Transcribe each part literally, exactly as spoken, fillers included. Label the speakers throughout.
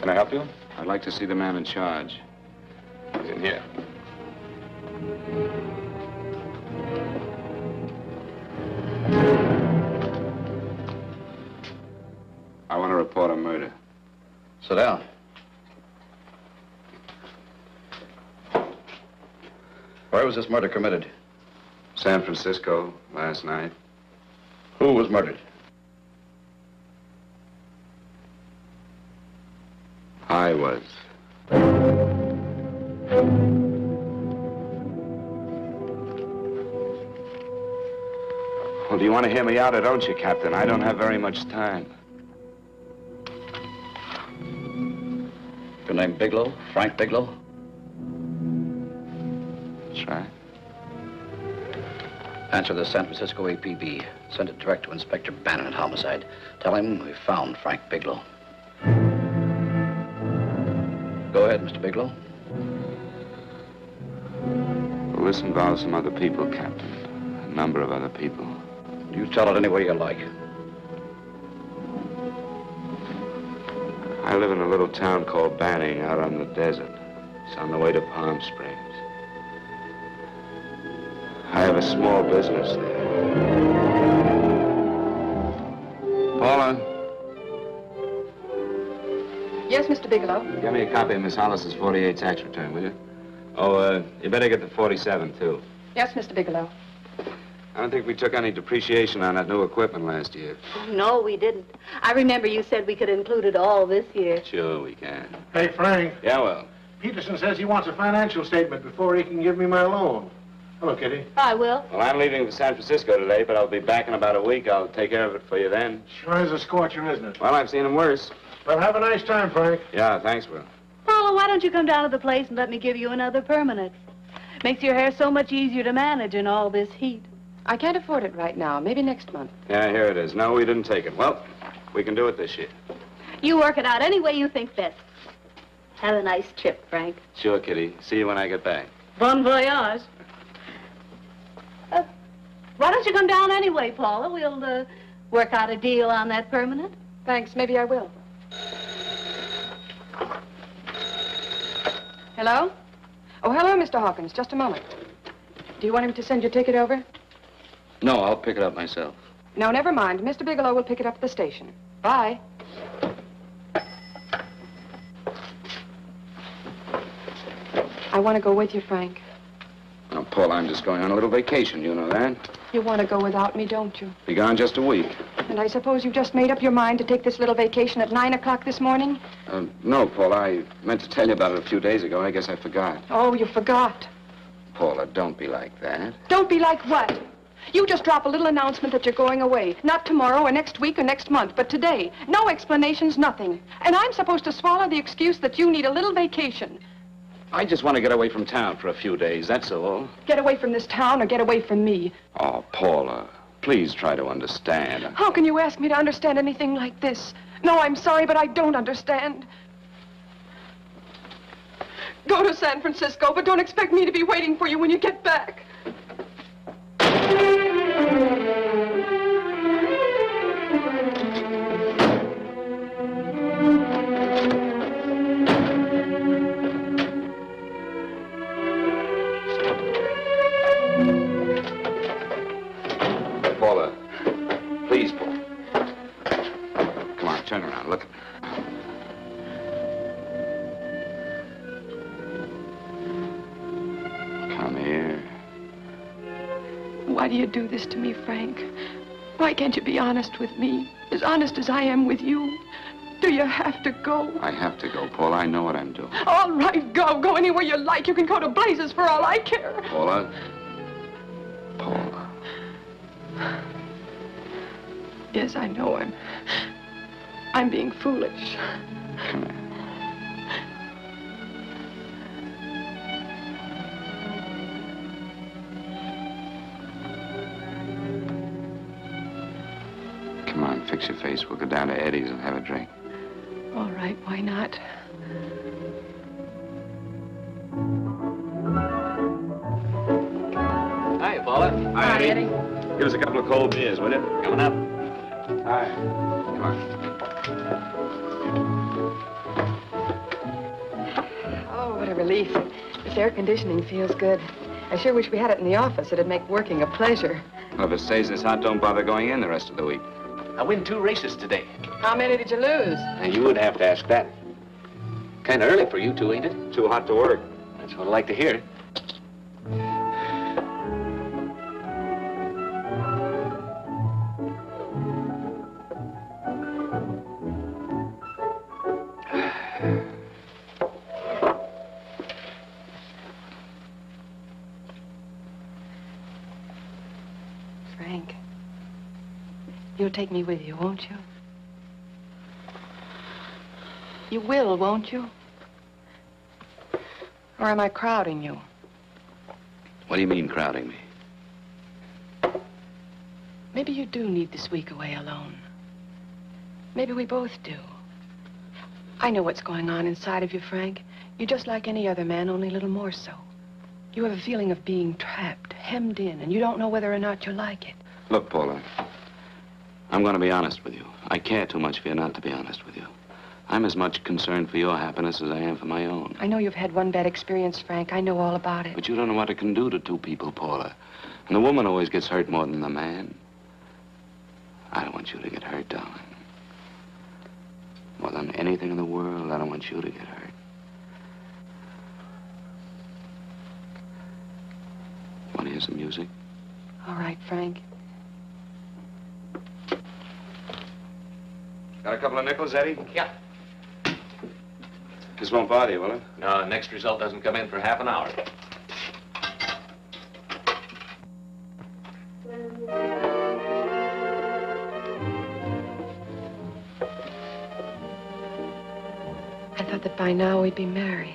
Speaker 1: Can I help you?
Speaker 2: I'd like to see the man in charge.
Speaker 1: He's in here.
Speaker 2: I want to report a murder.
Speaker 3: Sit down. Where was this murder committed?
Speaker 2: San Francisco, last night.
Speaker 3: Who was murdered?
Speaker 2: I was. Well, do you want to hear me out or don't you, Captain? I don't have very much time.
Speaker 3: Your name Bigelow? Frank Bigelow?
Speaker 2: That's right.
Speaker 3: Answer the San Francisco A P B. Send it direct to Inspector Bannon at Homicide. Tell him we found Frank Bigelow. Go ahead, Mister Bigelow.
Speaker 2: Well, this involves some other people, Captain. A number of other people.
Speaker 3: You tell it any way you like.
Speaker 2: I live in a little town called Banning out on the desert. It's on the way to Palm Springs. I have a small business there. Paula?
Speaker 4: Yes, Mister Bigelow?
Speaker 2: Give me a copy of Miss Hollis's forty-eight tax return, will you? Oh, uh, you better get the forty-seven, too.
Speaker 4: Yes, Mister Bigelow.
Speaker 2: I don't think we took any depreciation on that new equipment last year.
Speaker 5: No, we didn't. I remember you said we could include it all this year.
Speaker 2: Sure we can.
Speaker 6: Hey, Frank.
Speaker 2: Yeah, well.
Speaker 6: Peterson says he wants a financial statement before he can give me my loan. Hello, Kitty.
Speaker 5: I will.
Speaker 2: Well, I'm leaving for San Francisco today, but I'll be back in about a week. I'll take care of it for you then.
Speaker 6: Sure is a scorcher, isn't it?
Speaker 2: Well, I've seen him worse.
Speaker 6: Well, have a nice time, Frank.
Speaker 2: Yeah, thanks, Will.
Speaker 5: Paula, why don't you come down to the place and let me give you another permanent? Makes your hair so much easier to manage in all this heat.
Speaker 4: I can't afford it right now. Maybe next month.
Speaker 2: Yeah, here it is. No, we didn't take it. Well, we can do it this year.
Speaker 5: You work it out any way you think best. Have a nice trip, Frank.
Speaker 2: Sure, Kitty. See you when I get back.
Speaker 5: Bon voyage. Uh, why don't you come down anyway, Paula? We'll uh, work out a deal on that permanent.
Speaker 4: Thanks. Maybe I will. Hello? Oh, hello, Mister Hawkins. Just a moment. Do you want him to send your ticket over?
Speaker 3: No, I'll pick it up myself.
Speaker 4: No, never mind. Mister Bigelow will pick it up at the station. Bye. I want to go with you, Frank.
Speaker 2: Now, Paul, I'm just going on a little vacation. You know that?
Speaker 4: You want to go without me, don't you?
Speaker 2: Be gone just a week.
Speaker 4: And I suppose you've just made up your mind to take this little vacation at nine o'clock this morning?
Speaker 2: Uh, no, Paul, I meant to tell you about it a few days ago. I guess I forgot.
Speaker 4: Oh, you forgot.
Speaker 2: Paula, don't be like that.
Speaker 4: Don't be like what? You just drop a little announcement that you're going away. Not tomorrow or next week or next month, but today. No explanations, nothing. And I'm supposed to swallow the excuse that you need a little vacation.
Speaker 2: I just want to get away from town for a few days, that's all.
Speaker 4: Get away from this town or get away from me.
Speaker 2: Oh, Paula, please try to understand.
Speaker 4: How can you ask me to understand anything like this? No, I'm sorry, but I don't understand. Go to San Francisco, but don't expect me to be waiting for you when you get back.
Speaker 2: Paula, please, Paula. Come on, turn around, look at me. Come here.
Speaker 4: Why do you do this to me, Frank? Why can't you be honest with me? As honest as I am with you? Do you have to go?
Speaker 2: I have to go, Paula. I know what I'm doing.
Speaker 4: All right, go. Go anywhere you like. You can go to blazes for all I care.
Speaker 2: Paula? Paula.
Speaker 4: Yes, I know I'm... I'm being foolish.
Speaker 2: Come here. Come on, fix your face. We'll go down to Eddie's and have a drink.
Speaker 4: All right, why not?
Speaker 3: Hi, Paula.
Speaker 2: Hi,
Speaker 4: Hi, Eddie.
Speaker 2: Give us a couple of cold beers, will you?
Speaker 3: Coming up.
Speaker 2: Hi. Come on.
Speaker 4: relief. This air conditioning feels good. I sure wish we had it in the office. It'd make working a pleasure.
Speaker 2: Well, if it stays this hot, don't bother going in the rest of the week.
Speaker 7: I win two races today.
Speaker 4: How many did you lose?
Speaker 7: And you would have to ask that. Kind of early for you two, ain't it?
Speaker 2: Too hot to work.
Speaker 7: That's what I like to hear.
Speaker 4: Frank, you'll take me with you, won't you? You will, won't you? Or am I crowding you?
Speaker 2: What do you mean, crowding me?
Speaker 4: Maybe you do need this week away alone. Maybe we both do. I know what's going on inside of you, Frank. You're just like any other man, only a little more so. You have a feeling of being trapped, hemmed in, and you don't know whether or not you like it.
Speaker 2: Look, Paula, I'm going to be honest with you. I care too much for you not to be honest with you. I'm as much concerned for your happiness as I am for my own.
Speaker 4: I know you've had one bad experience, Frank. I know all about it.
Speaker 2: But you don't know what it can do to two people, Paula. And the woman always gets hurt more than the man. I don't want you to get hurt, darling. More than anything in the world, I don't want you to get hurt. Want to hear some music?
Speaker 4: All right, Frank.
Speaker 2: Got a couple of nickels, Eddie?
Speaker 7: Yeah.
Speaker 2: This won't bother you, will it?
Speaker 7: No, next result doesn't come in for half an hour.
Speaker 4: I thought that by now we'd be married.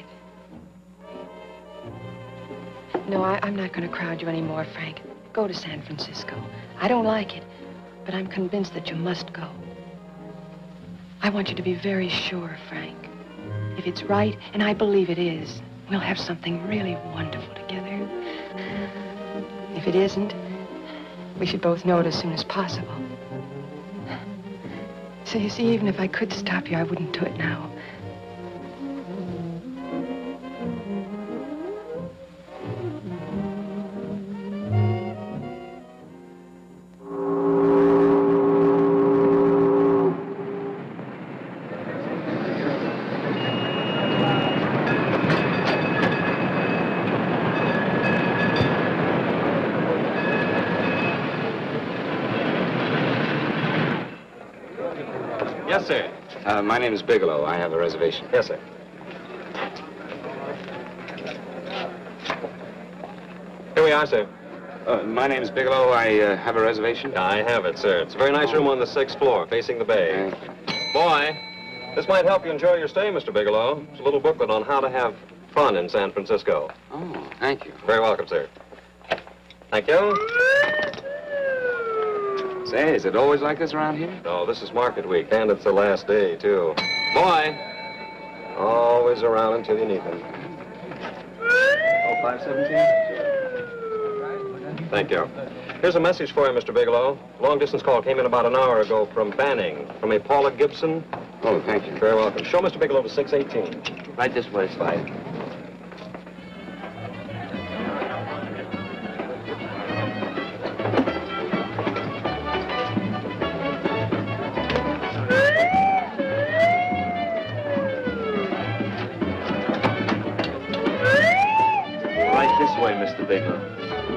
Speaker 4: No, I, I'm not going to crowd you anymore, Frank. Go to San Francisco. I don't like it, but I'm convinced that you must go. I want you to be very sure, Frank. If it's right, and I believe it is, we'll have something really wonderful together. If it isn't, we should both know it as soon as possible. So you see, even if I could stop you, I wouldn't do it now.
Speaker 7: Yes, sir.
Speaker 2: Uh, my name is Bigelow. I have a reservation.
Speaker 7: Yes, sir. Here we are, sir.
Speaker 2: Uh, my name is Bigelow. I uh, have a reservation.
Speaker 8: I have it, sir. It's a very nice room on the sixth floor, facing the bay.
Speaker 2: Thank you.
Speaker 8: Boy, this might help you enjoy your stay, Mister Bigelow. It's a little booklet on how to have fun in San Francisco.
Speaker 2: Oh, thank you.
Speaker 8: Very welcome, sir. Thank you.
Speaker 2: Say, is it always like this around here?
Speaker 8: No, this is market week, and it's the last day, too. Boy, always around until you need them.
Speaker 2: Oh, five seventeen?
Speaker 8: Thank you. Here's a message for you, Mister Bigelow. Long-distance call came in about an hour ago from Banning, from a Paula Gibson.
Speaker 2: Oh, thank you.
Speaker 8: Very welcome. Show Mister Bigelow to six eighteen.
Speaker 2: Right this way, Slide.
Speaker 8: Right this way, Mister Bigelow.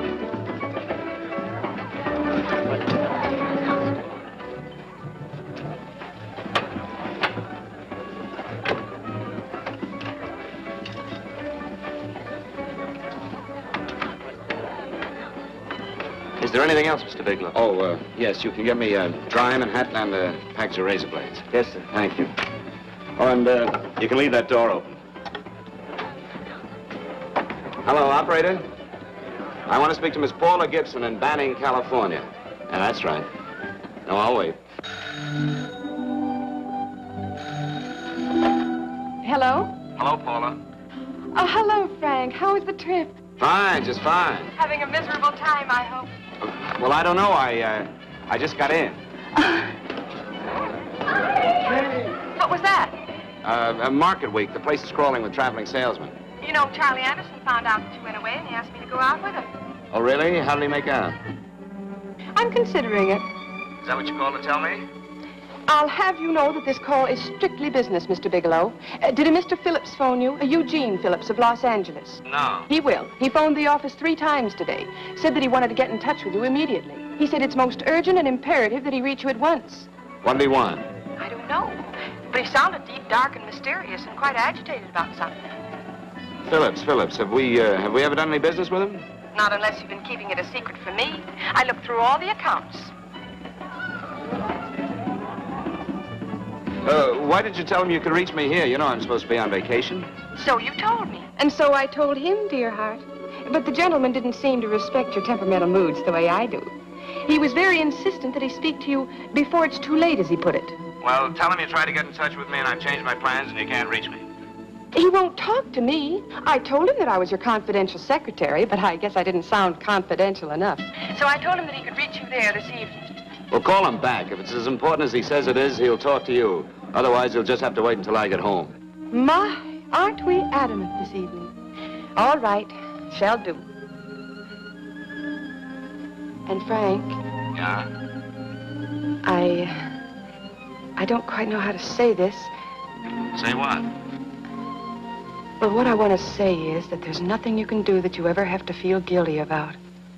Speaker 2: Is there anything else, Mister Bigelow? Oh, uh, yes, you can get me a dry Manhattan and a package of razor blades.
Speaker 8: Yes, sir.
Speaker 2: Thank you. Oh, and uh, you can leave that door open. Hello, operator. I want to speak to Miss Paula Gibson in Banning, California. Yeah, that's right. No, I'll wait.
Speaker 4: Hello?
Speaker 2: Hello, Paula.
Speaker 4: Oh, hello, Frank. How was the trip?
Speaker 2: Fine, just fine.
Speaker 4: Having a miserable time, I hope.
Speaker 2: Uh, well, I don't know. I, uh, I just got in.
Speaker 4: What was that?
Speaker 2: Uh, uh, market week. The place is crawling with traveling salesmen.
Speaker 4: You know, Charlie Anderson found out that you went away, and he asked me to go out with him.
Speaker 2: Oh, really? How did he make out?
Speaker 4: I'm considering it.
Speaker 2: Is that what you called to tell me?
Speaker 4: I'll have you know that this call is strictly business, Mister Bigelow. Uh, did a Mister Phillips phone you? Uh, Eugene Phillips of Los Angeles.
Speaker 2: No.
Speaker 4: He will. He phoned the office three times today. Said that he wanted to get in touch with you immediately. He said it's most urgent and imperative that he reach you at once.
Speaker 2: What did he want?
Speaker 4: I don't know. But he sounded deep, dark, and mysterious, and quite agitated about something.
Speaker 2: Phillips, Phillips. Have we, uh, have we ever done any business with him?
Speaker 4: Not unless you've been keeping it a secret from me. I looked through all the accounts.
Speaker 2: Uh, why did you tell him you could reach me here? You know I'm supposed to be on vacation.
Speaker 4: So you told me. And so I told him, dear heart. But the gentleman didn't seem to respect your temperamental moods the way I do. He was very insistent that he speak to you before it's too late, as he put it.
Speaker 2: Well, tell him you tried to get in touch with me and I've changed my plans and you can't reach me.
Speaker 4: He won't talk to me. I told him that I was your confidential secretary, but I guess I didn't sound confidential enough. So I told him that he could reach you there this evening.
Speaker 2: Well, call him back. If it's as important as he says it is, he'll talk to you. Otherwise, he'll just have to wait until I get home.
Speaker 4: My, aren't we adamant this evening? All right, shall do. And Frank,
Speaker 2: Yeah?
Speaker 4: I... I don't quite know how to say this.
Speaker 2: Say what?
Speaker 4: Well, what I want to say is that there's nothing you can do that you ever have to feel guilty about.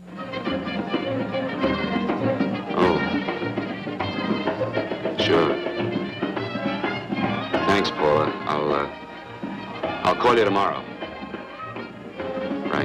Speaker 2: Oh. Sure. Thanks, Paula. I'll, uh, I'll call you tomorrow. Right.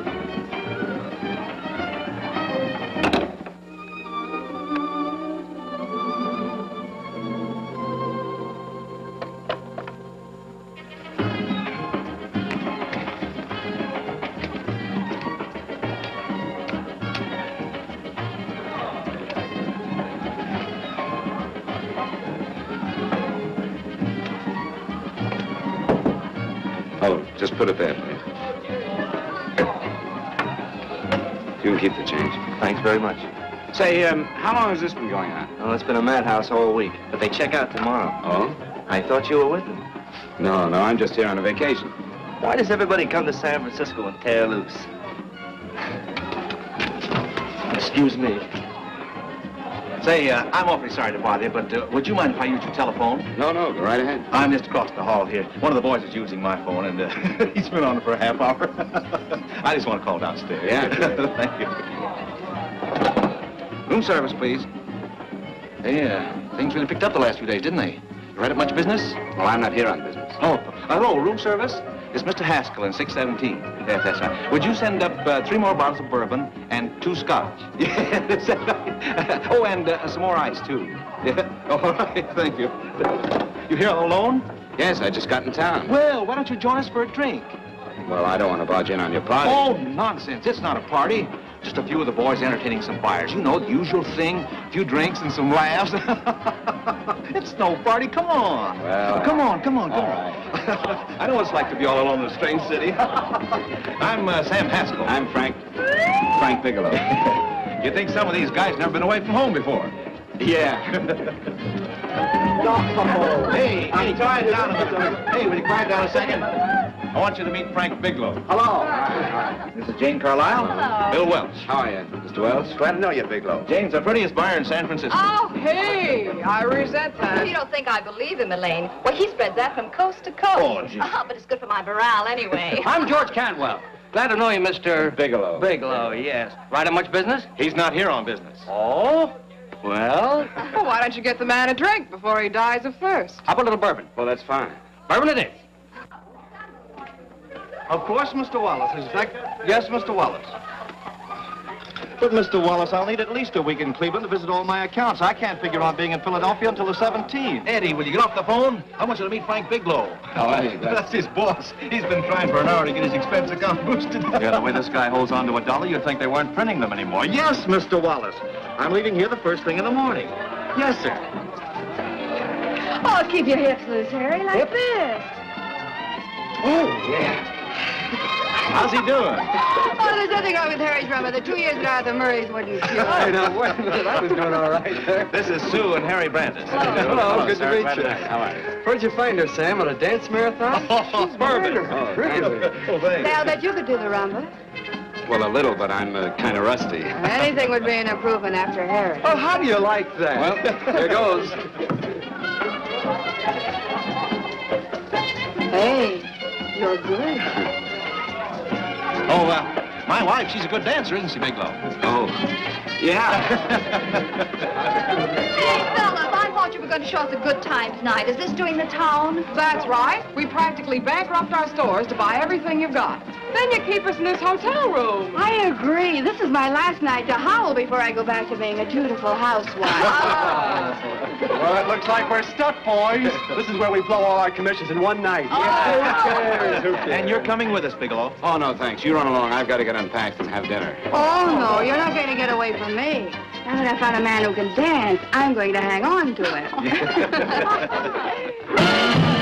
Speaker 2: Oh, just put it there, please. You can keep the change.
Speaker 9: Thanks very much.
Speaker 2: Say, um, how long has this been going on?
Speaker 9: Well, it's been a madhouse all week, but they check out tomorrow.
Speaker 2: Oh?
Speaker 9: I thought you were with them.
Speaker 2: No, no, I'm just here on a vacation.
Speaker 9: Why does everybody come to San Francisco and tear loose? Excuse me.
Speaker 10: Say, uh, I'm awfully sorry to bother you, but uh, would you mind if I use your telephone?
Speaker 2: No, no, go right ahead.
Speaker 10: I'm just across the hall here. One of the boys is using my phone, and uh, he's been on it for a half hour. I just want to call downstairs.
Speaker 2: Yeah, sure.
Speaker 10: Thank you. Room service, please. Hey, uh, things really picked up the last few days, didn't they? You right up much business?
Speaker 2: Well, I'm not here on business.
Speaker 10: Oh, uh, hello, room service? It's Mister Haskell in six seventeen. Yes, that's right. Would you send up uh, three more bottles of bourbon and two scotch? Yes. Oh, and uh, some more ice, too. Yeah. Oh, all right, thank you. You here all alone?
Speaker 2: Yes, I just got in town.
Speaker 10: Well, why don't you join us for a drink?
Speaker 2: Well, I don't want to barge in on your party.
Speaker 10: Oh, nonsense. It's not a party. Just a few of the boys entertaining some buyers. You know, the usual thing. A few drinks and some laughs. It's no party. Come on.
Speaker 2: Well,
Speaker 10: come on, come on, come
Speaker 2: all
Speaker 10: on.
Speaker 2: right.
Speaker 10: I know what it's like to be all alone in a strange city. I'm uh, Sam Haskell.
Speaker 2: I'm Frank. Frank Bigelow.
Speaker 10: You think some of these guys never been away from home before?
Speaker 2: Yeah.
Speaker 10: Hey, hey, quiet down a minute. Hey, will you quiet down a second? I want you to meet Frank Bigelow.
Speaker 2: Hello.
Speaker 10: This is Jane Carlisle.
Speaker 5: Hello.
Speaker 10: Bill Welch.
Speaker 2: How are you, Mister Wells? Glad to know you, Bigelow.
Speaker 10: Jane's the prettiest buyer in San Francisco.
Speaker 11: Oh, hey, I resent that.
Speaker 12: You don't think I believe him, Elaine? Well, he spreads that from coast to coast.
Speaker 10: Oh, gee.
Speaker 12: Oh, but it's good for my morale anyway.
Speaker 3: I'm George Cantwell. Glad to know you, Mister
Speaker 2: Bigelow.
Speaker 3: Bigelow, yes. Right on much business?
Speaker 10: He's not here on business.
Speaker 3: Oh? Well,
Speaker 11: Well, why don't you get the man a drink before he dies of thirst?
Speaker 3: how about a little bourbon?
Speaker 2: Well, that's fine.
Speaker 3: Bourbon it is.
Speaker 10: Of course, Mister Wallace. In fact, yes, Mister Wallace. But, Mister Wallace, I'll need at least a week in Cleveland to visit all my accounts. I can't figure on being in Philadelphia until the seventeenth. Eddie, will you get off the phone? I want you to meet Frank Bigelow.
Speaker 2: How are you?
Speaker 10: That's his boss. He's been trying for an hour to get his expense account boosted.
Speaker 9: Yeah, the way this guy holds on to a dollar, you'd think they weren't printing them anymore.
Speaker 10: Yes, Mister Wallace. I'm leaving here the first thing in the morning. Yes, sir.
Speaker 5: Oh, keep your hips loose, Harry, like this.
Speaker 10: Oh, yeah.
Speaker 9: How's he doing?
Speaker 11: Oh, there's nothing wrong with Harry's drummer. The two years at Arthur Murray's wouldn't cure.
Speaker 13: I know. Wait a minute. I was doing all right there.
Speaker 9: This is Sue and Harry Brandis.
Speaker 13: Hello. Hello. Good to
Speaker 2: sir.
Speaker 13: meet
Speaker 2: Glad
Speaker 13: you.
Speaker 2: to- How are you?
Speaker 13: Where'd you find her, Sam? On a dance marathon? She's
Speaker 9: Bourbon.
Speaker 13: murder. Really?
Speaker 9: Oh, thanks.
Speaker 11: Say, I'll bet you could do the rumba.
Speaker 2: Well, a little, but I'm uh, kind of rusty.
Speaker 11: Anything would be an improvement after Harry.
Speaker 13: Oh, how do you like that?
Speaker 2: Well, here goes.
Speaker 11: Hey, you're good.
Speaker 9: Oh, uh, my wife, she's a good dancer, isn't she, Bigelow?
Speaker 2: Oh, yeah.
Speaker 12: Hey, fellas, I thought you were going to show us a good time tonight. Is this doing the town?
Speaker 11: That's right. We practically bankrupt our stores to buy everything you've got. Then you keep us in this hotel room.
Speaker 5: I agree. This is my last night to howl before I go back to being a dutiful housewife.
Speaker 13: Well, it looks like we're stuck, boys. This is where we blow all our commissions in one night.
Speaker 9: And you're coming with us, Bigelow.
Speaker 2: Oh, no, thanks. You run along. I've got to get unpacked and have dinner.
Speaker 5: Oh, no, you're not going to get away from me. Now that I found a man who can dance, I'm going to hang on to it.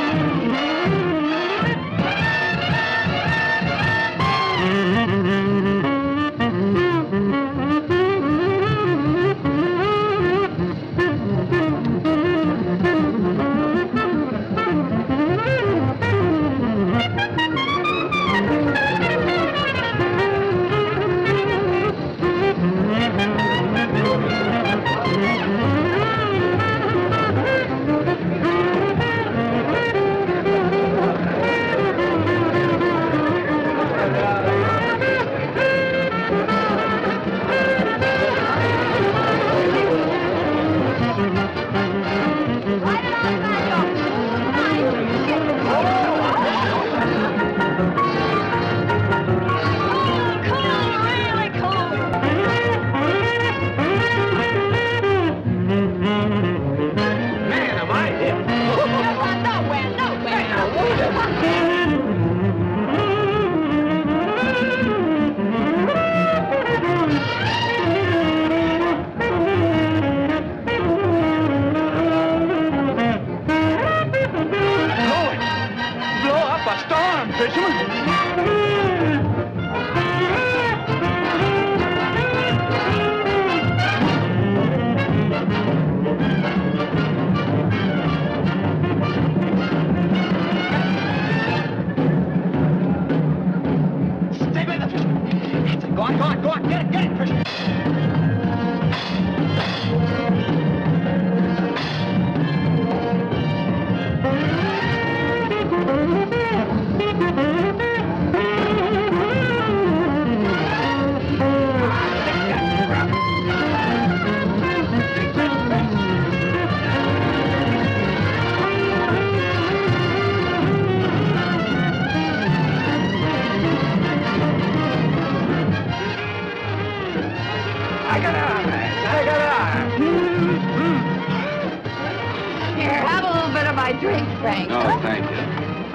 Speaker 12: drink, Frank.
Speaker 2: No, thank you.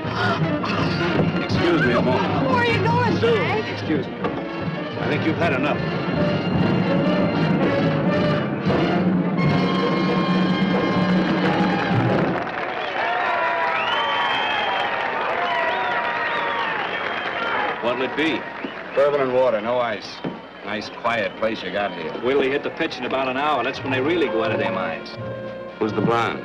Speaker 2: Excuse me a moment.
Speaker 12: Where are you going,
Speaker 2: Sue,
Speaker 12: Frank?
Speaker 2: excuse me. I think you've had enough. What'll it be? Bourbon and water, no ice. Nice, quiet place you got here.
Speaker 14: Wait till they hit the pitch in about an hour. That's when they really go out of their minds.
Speaker 2: Who's the blonde?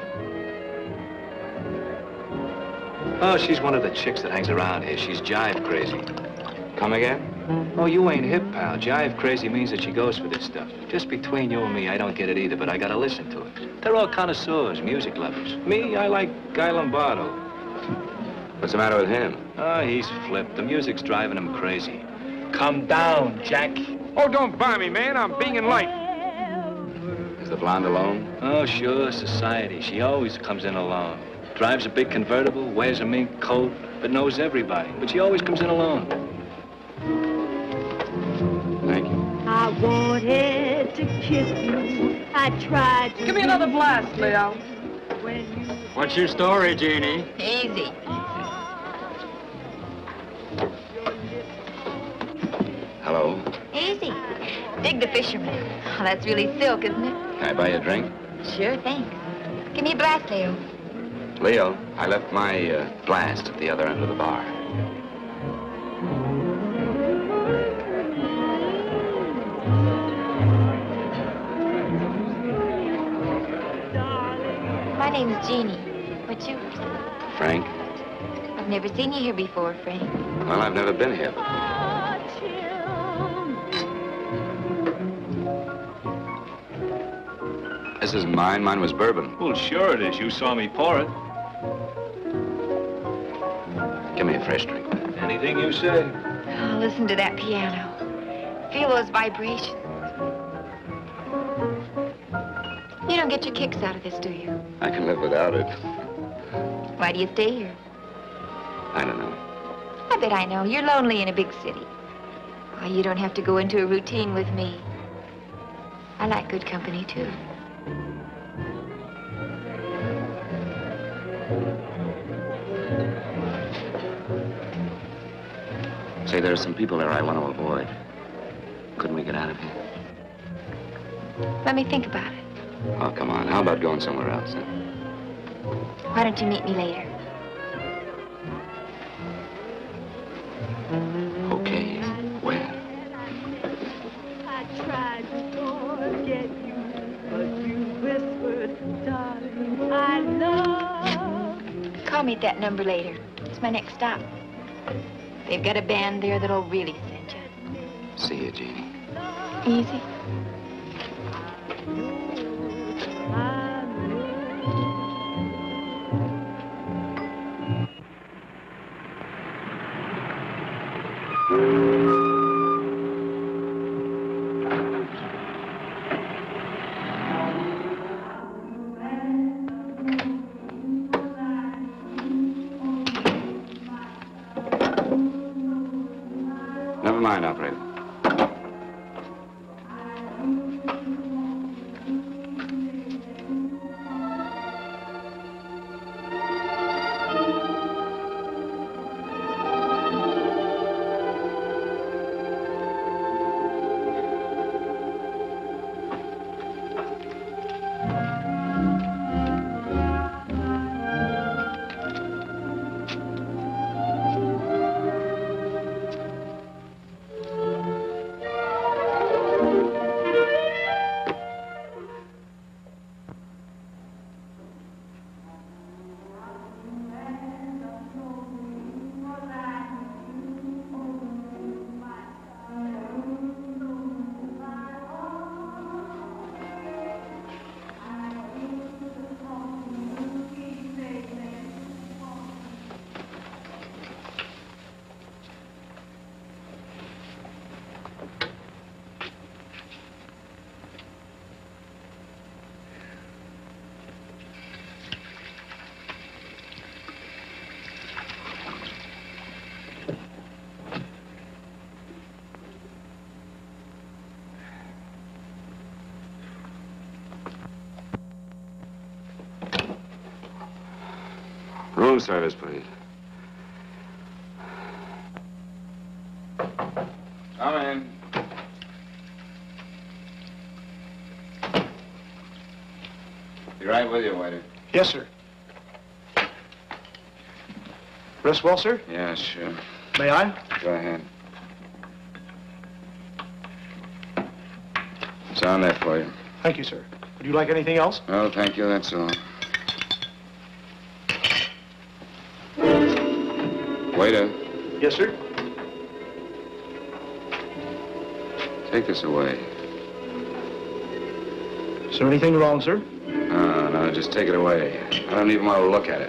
Speaker 14: Oh, she's one of the chicks that hangs around here. She's jive crazy.
Speaker 2: Come again?
Speaker 14: Oh, you ain't hip, pal. Jive crazy means that she goes for this stuff. Just between you and me, I don't get it either, but I gotta listen to it. They're all connoisseurs, music lovers. Me, I like Guy Lombardo.
Speaker 2: What's the matter with him?
Speaker 14: Oh, he's flipped. The music's driving him crazy. Come down, Jack.
Speaker 15: Oh, don't buy me, man. I'm being light.
Speaker 2: Is the blonde alone?
Speaker 14: Oh, sure, society. She always comes in alone. Drives a big convertible, wears a mink coat, but knows everybody. But she always comes in alone.
Speaker 2: Thank you.
Speaker 16: I wanted to kiss you. I tried to...
Speaker 11: Give me another blast, Leo.
Speaker 16: When you...
Speaker 15: What's your story, Jeannie?
Speaker 12: Easy.
Speaker 2: Hello.
Speaker 12: Easy. Dig the fisherman. Oh, that's really silk, isn't it?
Speaker 2: Can I buy you a drink?
Speaker 12: Sure, thanks. Give me a blast, Leo.
Speaker 2: Leo, I left my uh, blast at the other end of the bar.
Speaker 17: name's Jeannie. What's yours?
Speaker 2: Frank?
Speaker 17: I've never seen you here before, Frank.
Speaker 2: Well, I've never been here. This isn't mine. Mine was bourbon.
Speaker 14: Well, sure it is. You saw me pour it.
Speaker 2: Give me a fresh drink.
Speaker 14: Anything you say.
Speaker 17: Oh, listen to that piano. Feel those vibrations. You don't get your kicks out of this, do you?
Speaker 2: I can live without it.
Speaker 17: Why do you stay here?
Speaker 2: I don't know.
Speaker 17: I bet I know. You're lonely in a big city. Oh, you don't have to go into a routine with me. I like good company, too.
Speaker 2: Say, there are some people there I want to avoid. Couldn't we get out of here?
Speaker 17: Let me think about it.
Speaker 2: Oh, come on. How about going somewhere else, then?
Speaker 17: Why don't you meet me later?
Speaker 2: Okay. Where?
Speaker 16: I tried to forget you, but you whispered, darling, I love you.
Speaker 17: Call me at that number later. It's my next stop. They've got a band there that'll really send you.
Speaker 2: See you, Jeannie.
Speaker 17: Easy.
Speaker 2: Never mind, operator. Room service, please. Come in. Be right with you, waiter.
Speaker 6: Yes, sir. Rest well, sir?
Speaker 2: Yeah, sure.
Speaker 6: May I?
Speaker 2: Go ahead. It's on there for you.
Speaker 6: Thank you, sir. Would you like anything else?
Speaker 2: No, thank you, that's all. Waiter.
Speaker 6: Yes, sir.
Speaker 2: Take this away.
Speaker 6: Is there anything wrong, sir?
Speaker 2: No, no, just take it away. I don't even want to look at it.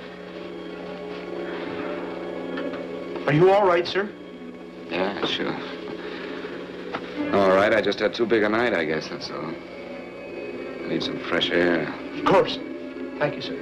Speaker 6: Are you all right, sir?
Speaker 2: Yeah, sure. All right, I just had too big a night, I guess, that's all. I need some fresh air.
Speaker 6: Of course. Thank you, sir.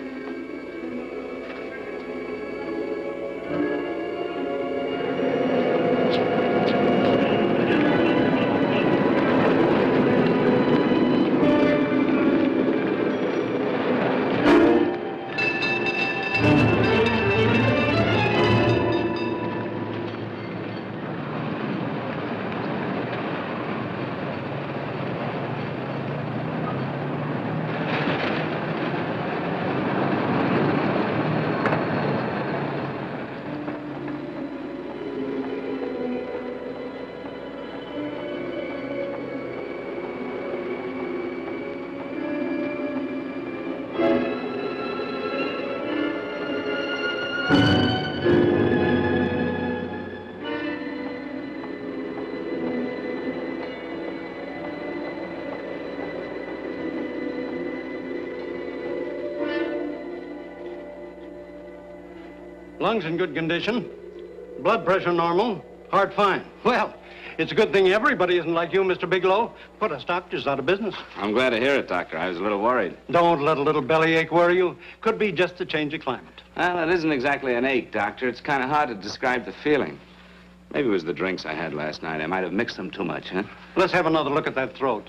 Speaker 18: Lungs in good condition. Blood pressure normal. Heart fine. Well, it's a good thing everybody isn't like you, Mister Bigelow. Put us doctors out of business.
Speaker 2: I'm glad to hear it, Doctor. I was a little worried.
Speaker 18: Don't let a little bellyache worry you. Could be just a change of climate.
Speaker 2: Well, it isn't exactly an ache, Doctor. It's kind of hard to describe the feeling. Maybe it was the drinks I had last night. I might have mixed them too much, huh?
Speaker 18: Let's have another look at that throat.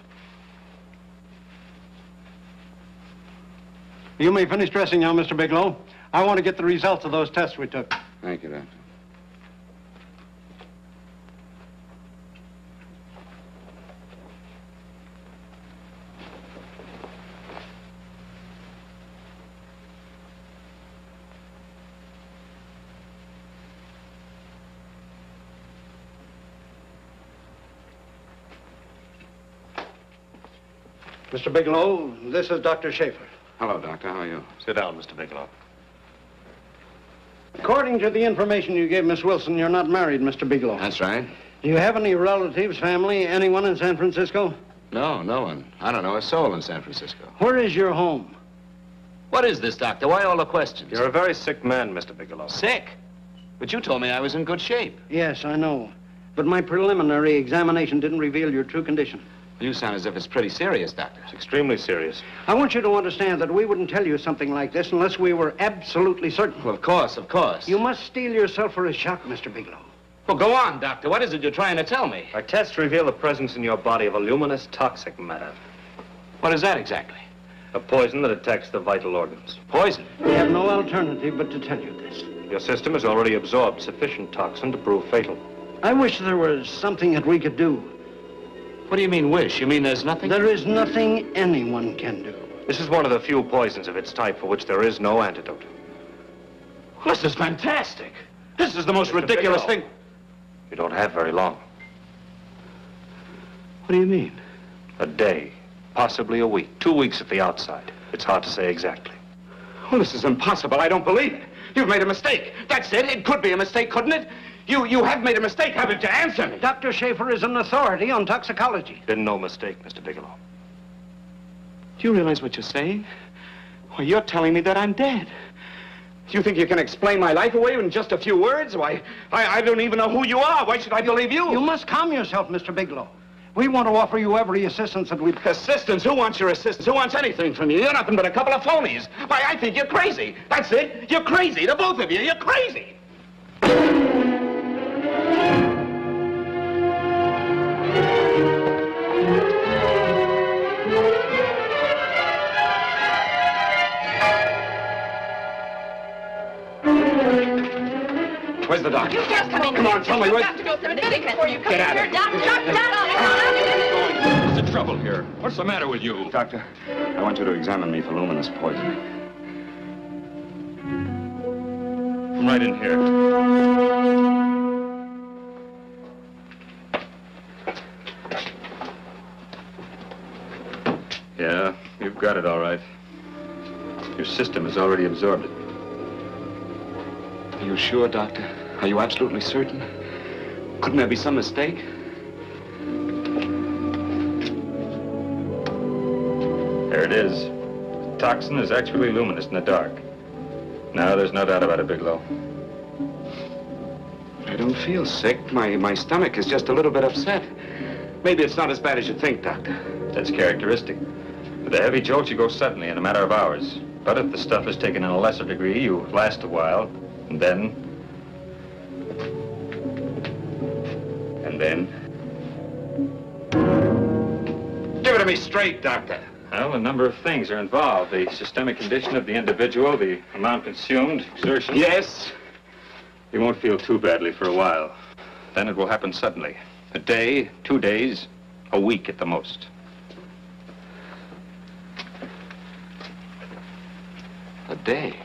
Speaker 18: You may finish dressing now, Mister Bigelow. I want to get the results of those tests we took.
Speaker 2: Thank you, Doctor.
Speaker 18: Mister Bigelow, this is Doctor Schaefer.
Speaker 2: Hello, Doctor. How are you?
Speaker 9: Sit down, Mister Bigelow.
Speaker 18: According to the information you gave Miss Wilson, you're not married, Mister Bigelow.
Speaker 2: That's right.
Speaker 18: Do you have any relatives, family, anyone in San Francisco?
Speaker 2: No, no one. I don't know a soul in San Francisco.
Speaker 18: Where is your home?
Speaker 2: What is this, Doctor? Why all the questions?
Speaker 9: You're a very sick man, Mister Bigelow.
Speaker 2: Sick? But you told me I was in good shape.
Speaker 18: Yes, I know. But my preliminary examination didn't reveal your true condition.
Speaker 2: You sound as if it's pretty serious, Doctor.
Speaker 9: It's extremely serious.
Speaker 18: I want you to understand that we wouldn't tell you something like this unless we were absolutely certain.
Speaker 2: Well, of course, of course.
Speaker 18: You must steel yourself for a shock, Mister Bigelow.
Speaker 2: Well, go on, Doctor. What is it you're trying to tell me?
Speaker 9: Our tests reveal the presence in your body of a luminous toxic matter.
Speaker 2: What is that exactly?
Speaker 9: A poison that attacks the vital organs.
Speaker 2: Poison?
Speaker 18: We have no alternative but to tell you this.
Speaker 9: Your system has already absorbed sufficient toxin to prove fatal.
Speaker 18: I wish there was something that we could do.
Speaker 2: What do you mean, wish? You mean there's nothing?
Speaker 18: There is nothing anyone can do.
Speaker 9: This is one of the few poisons of its type for which there is no antidote.
Speaker 2: Well, this is fantastic. This is the most
Speaker 9: Mister
Speaker 2: ridiculous
Speaker 9: Bigelow,
Speaker 2: thing.
Speaker 9: You don't have very long.
Speaker 2: What do you mean?
Speaker 9: A day, possibly a week, two weeks at the outside. It's hard to say exactly.
Speaker 2: Well, this is impossible. I don't believe it. You've made a mistake. That's it. It could be a mistake, couldn't it? You, you have made a mistake, haven't you? Answer me.
Speaker 18: Doctor Schaefer is an authority on toxicology.
Speaker 9: Been no mistake, Mister Bigelow.
Speaker 2: Do you realize what you're saying? Why, you're telling me that I'm dead. Do you think you can explain my life away in just a few words? Why, I, I don't even know who you are. Why should I believe you?
Speaker 18: You must calm yourself, Mister Bigelow. We want to offer you every assistance that we...
Speaker 2: Assistance? Who wants your assistance? Who wants anything from you? You're nothing but a couple of phonies. Why, I think you're crazy. That's it. You're crazy, the both of you. You're crazy. Where's the doctor?
Speaker 12: You can't come in.
Speaker 2: Come on, tell me
Speaker 12: You've
Speaker 2: what...
Speaker 12: got to go through the minute before you come
Speaker 2: Get
Speaker 12: in
Speaker 2: out
Speaker 12: here.
Speaker 2: of
Speaker 12: Doctor,
Speaker 2: here.
Speaker 12: doctor, doctor.
Speaker 9: What's the trouble here? What's the matter with you?
Speaker 2: Doctor, I want you to examine me for luminous poison.
Speaker 9: Come right in here. Yeah, you've got it all right. Your system has already absorbed it.
Speaker 2: Are you sure, Doctor? Are you absolutely certain? Couldn't there be some mistake?
Speaker 9: There it is. The toxin is actually luminous in the dark. Now, there's no doubt about it, Bigelow.
Speaker 2: I don't feel sick. My, my stomach is just a little bit upset. Maybe it's not as bad as you think, Doctor.
Speaker 9: That's characteristic. With a heavy jolt, you go suddenly in a matter of hours. But if the stuff is taken in a lesser degree, you last a while, and then...
Speaker 2: And then? Give it to me straight, Doctor.
Speaker 9: Well, a number of things are involved. The systemic condition of the individual, the amount consumed, exertion.
Speaker 2: Yes?
Speaker 9: You won't feel too badly for a while. Then it will happen suddenly. A day, two days, a week at the most.
Speaker 2: A day?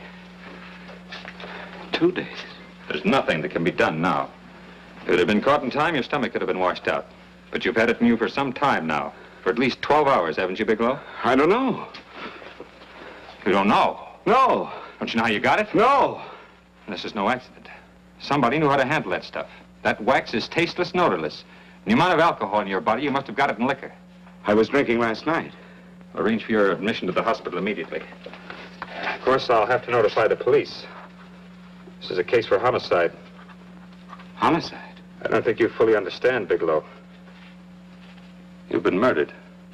Speaker 2: Two days?
Speaker 9: There's nothing that can be done now. If it had been caught in time, your stomach could have been washed out. But you've had it in you for some time now. For at least twelve hours, haven't you, Bigelow?
Speaker 2: I don't know.
Speaker 9: You don't know?
Speaker 2: No.
Speaker 9: Don't you know how you got it?
Speaker 2: No.
Speaker 9: This is no accident. Somebody knew how to handle that stuff. That wax is tasteless and odorless. And the amount of alcohol in your body, you must have got it in liquor.
Speaker 2: I was drinking last night.
Speaker 9: Arrange for your admission to the hospital immediately. Of course, I'll have to notify the police. This is a case for homicide.
Speaker 2: Homicide?
Speaker 9: I don't think you fully understand, Bigelow. You've been murdered.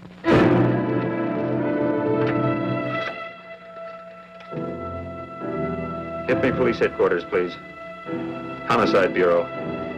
Speaker 9: Get me police headquarters, please. Homicide Bureau.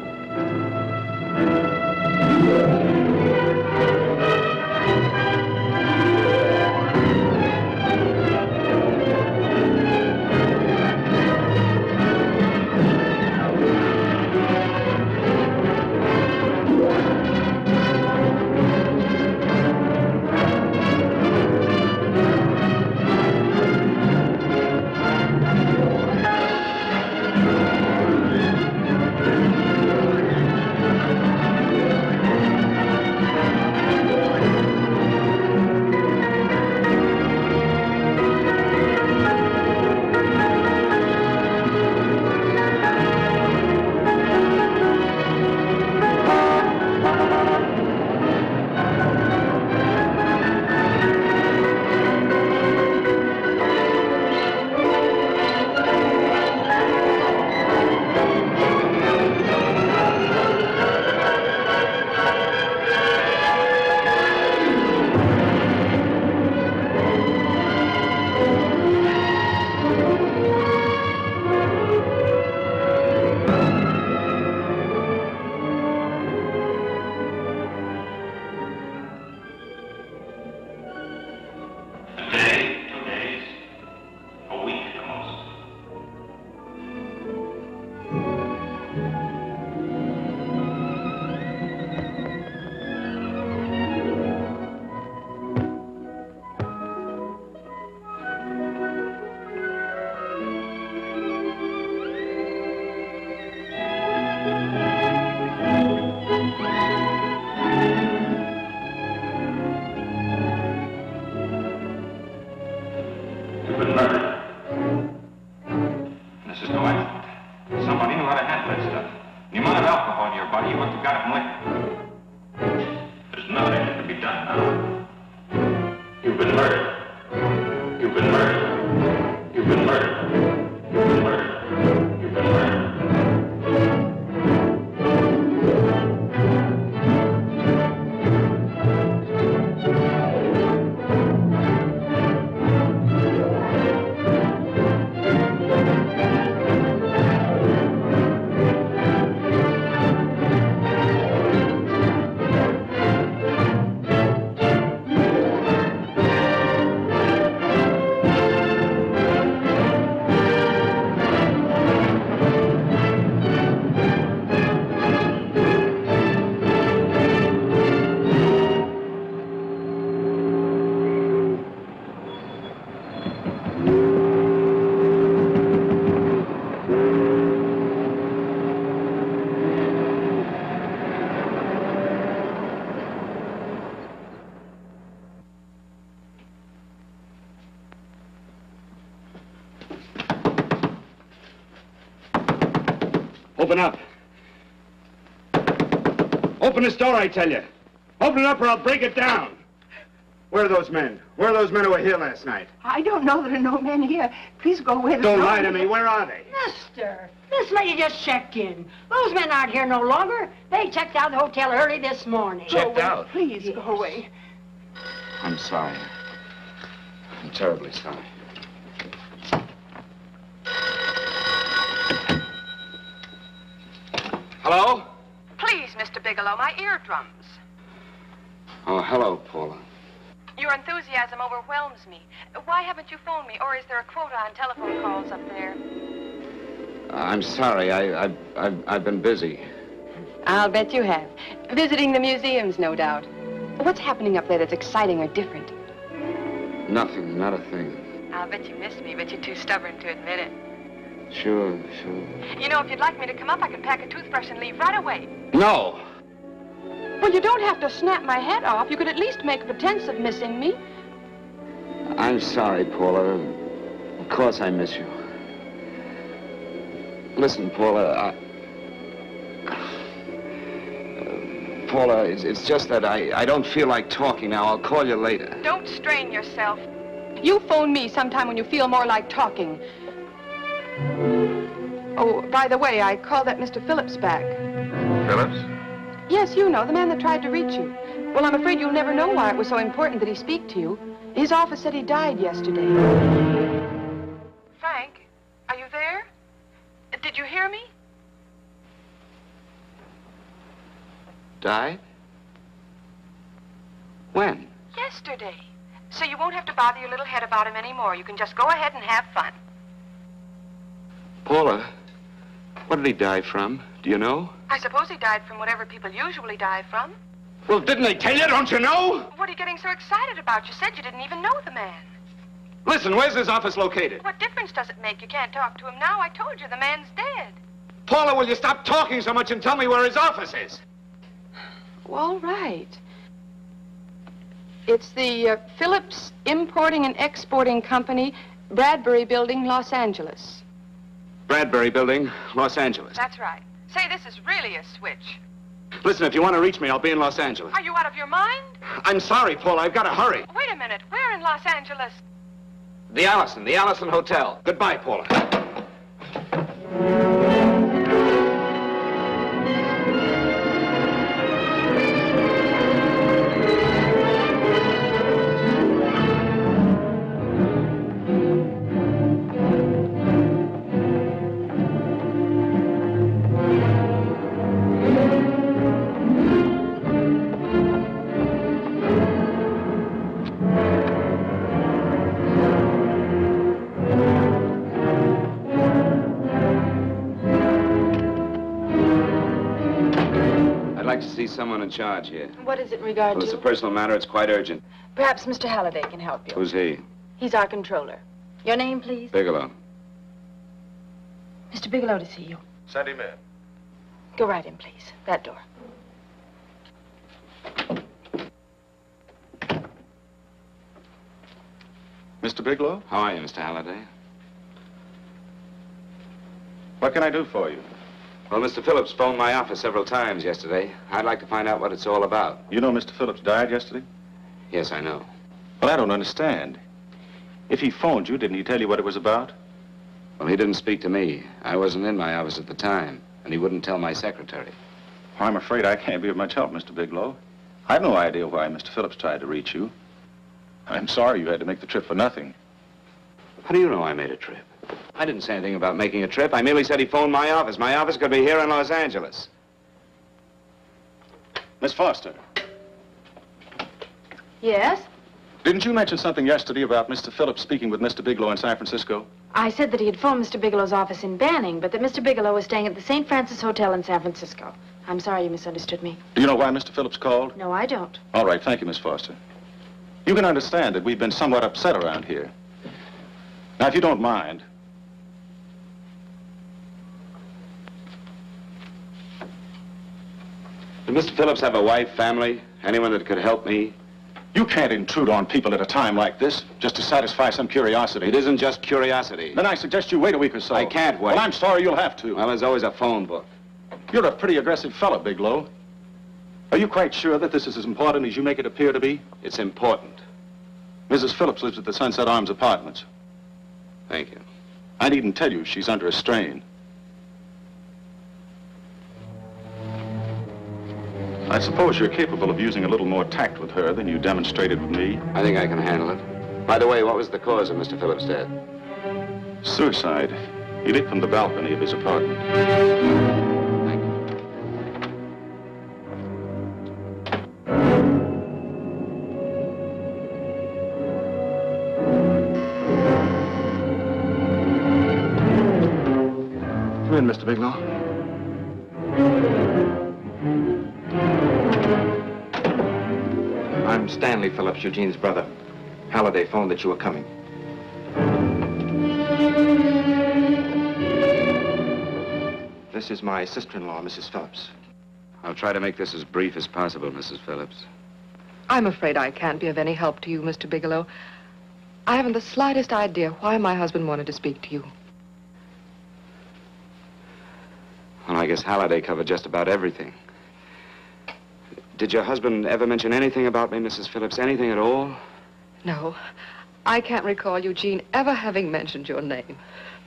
Speaker 2: Open up. Open this door, I tell you. Open it up or I'll break it down. Where are those men? Where are those men who were here last night?
Speaker 16: I don't know. There are no men here. Please go away.
Speaker 2: Don't lie to me. Where are they?
Speaker 19: Mister, this lady just checked in. Those men aren't here no longer. They checked out of the hotel early this morning.
Speaker 2: Checked out?
Speaker 16: Please yes. go away.
Speaker 2: I'm sorry. I'm terribly sorry. Hello?
Speaker 4: Please, Mister Bigelow, my eardrums.
Speaker 2: Oh, hello, Paula.
Speaker 4: Your enthusiasm overwhelms me. Why haven't you phoned me, or is there a quota on telephone calls up there?
Speaker 2: Uh, I'm sorry. I, I, I've, I've been busy.
Speaker 4: I'll bet you have. Visiting the museums, no doubt. What's happening up there that's exciting or different?
Speaker 2: Nothing, not a thing.
Speaker 4: I'll bet you miss me, but you're too stubborn to admit it.
Speaker 2: Sure, sure.
Speaker 4: You know, if you'd like me to come up, I can pack a toothbrush and leave right away.
Speaker 2: No!
Speaker 4: Well, you don't have to snap my head off. You could at least make a pretense of missing me.
Speaker 2: I'm sorry, Paula. Of course I miss you. Listen, Paula, I... Uh, Paula, it's, it's just that I, I don't feel like talking now. I'll call you later.
Speaker 4: Don't strain yourself. You phone me sometime when you feel more like talking. Oh, by the way, I called that Mister Phillips back.
Speaker 2: Phillips?
Speaker 4: Yes, you know, the man that tried to reach you. Well, I'm afraid you'll never know why it was so important that he speak to you. His office said he died yesterday. Frank, are you there? Did you hear me?
Speaker 2: Died? When?
Speaker 4: Yesterday. So you won't have to bother your little head about him anymore. You can just go ahead and have fun.
Speaker 2: Paula, what did he die from? Do you know?
Speaker 4: I suppose he died from whatever people usually die from.
Speaker 2: Well, didn't they tell you? Don't you know?
Speaker 4: What are you getting so excited about? You said you didn't even know the man.
Speaker 2: Listen, where's his office located?
Speaker 4: What difference does it make? You can't talk to him now. I told you the man's dead.
Speaker 2: Paula, will you stop talking so much and tell me where his office is?
Speaker 4: Well, all right. It's the uh, Phillips Importing and Exporting Company, Bradbury Building, Los Angeles.
Speaker 2: Bradbury Building, Los Angeles.
Speaker 4: That's right. Say, this is really a switch.
Speaker 2: Listen, if you want to reach me, I'll be in Los Angeles.
Speaker 4: Are you out of your mind?
Speaker 2: I'm sorry, Paula. I've got to hurry.
Speaker 4: Wait a minute. Where in Los Angeles?
Speaker 2: The Allison, the Allison Hotel. Goodbye, Paula. To see someone in charge here.
Speaker 4: What is it in regard
Speaker 2: Well,
Speaker 4: to?
Speaker 2: it's a personal matter. It's quite urgent.
Speaker 4: Perhaps Mister Halliday can help you.
Speaker 2: Who's he?
Speaker 4: He's our controller. Your name, please?
Speaker 2: Bigelow.
Speaker 4: Mister Bigelow to see you.
Speaker 6: Send him in.
Speaker 4: Go right in, please. That door.
Speaker 6: Mister Bigelow?
Speaker 2: How are you, Mister Halliday?
Speaker 6: What can I do for you?
Speaker 2: Well, Mister Phillips phoned my office several times yesterday. I'd like to find out what it's all about.
Speaker 6: You know Mister Phillips died yesterday?
Speaker 2: Yes, I know.
Speaker 6: Well, I don't understand. If he phoned you, didn't he tell you what it was about?
Speaker 2: Well, he didn't speak to me. I wasn't in my office at the time, and he wouldn't tell my secretary.
Speaker 6: Well, I'm afraid I can't be of much help, Mister Bigelow. I've no idea why Mister Phillips tried to reach you. I'm sorry you had to make the trip for nothing.
Speaker 2: How do you know I made a trip? I didn't say anything about making a trip. I merely said he phoned my office. My office could be here in Los Angeles.
Speaker 6: Miss Foster.
Speaker 5: Yes?
Speaker 6: Didn't you mention something yesterday about Mister Phillips speaking with Mister Bigelow in San Francisco?
Speaker 5: I said that he had phoned Mister Bigelow's office in Banning, but that Mister Bigelow was staying at the Saint Francis Hotel in San Francisco. I'm sorry you misunderstood me.
Speaker 6: Do you know why Mister Phillips called?
Speaker 5: No, I don't.
Speaker 6: All right, thank you, Miss Foster. You can understand that we've been somewhat upset around here. Now, if you don't mind...
Speaker 2: Did Mister Phillips have a wife, family, anyone that could help me?
Speaker 6: You can't intrude on people at a time like this, just to satisfy some curiosity.
Speaker 2: It isn't just curiosity.
Speaker 6: Then I suggest you wait a week or so.
Speaker 2: I can't wait.
Speaker 6: Well, I'm sorry you'll have to.
Speaker 2: Well, there's always a phone book.
Speaker 6: You're a pretty aggressive fellow, Bigelow. Are you quite sure that this is as important as you make it appear to be?
Speaker 2: It's important.
Speaker 6: Missus Phillips lives at the Sunset Arms Apartments.
Speaker 2: Thank you.
Speaker 6: I needn't tell you she's under a strain. I suppose you're capable of using a little more tact with her than you demonstrated with me.
Speaker 2: I think I can handle it. By the way, what was the cause of Mister Phillips' death?
Speaker 6: Suicide. He leaped from the balcony of his apartment.
Speaker 2: Thank you.
Speaker 6: Come in, Mister Bigelow.
Speaker 8: I'm Stanley Phillips, Eugene's brother. Halliday phoned that you were coming. This is my sister-in-law, Missus Phillips.
Speaker 2: I'll try to make this as brief as possible, Missus Phillips.
Speaker 4: I'm afraid I can't be of any help to you, Mister Bigelow. I haven't the slightest idea why my husband wanted to speak to you.
Speaker 2: I guess Halliday covered just about everything. Did your husband ever mention anything about me, Missus Phillips? Anything at all?
Speaker 4: No. I can't recall Eugene ever having mentioned your name.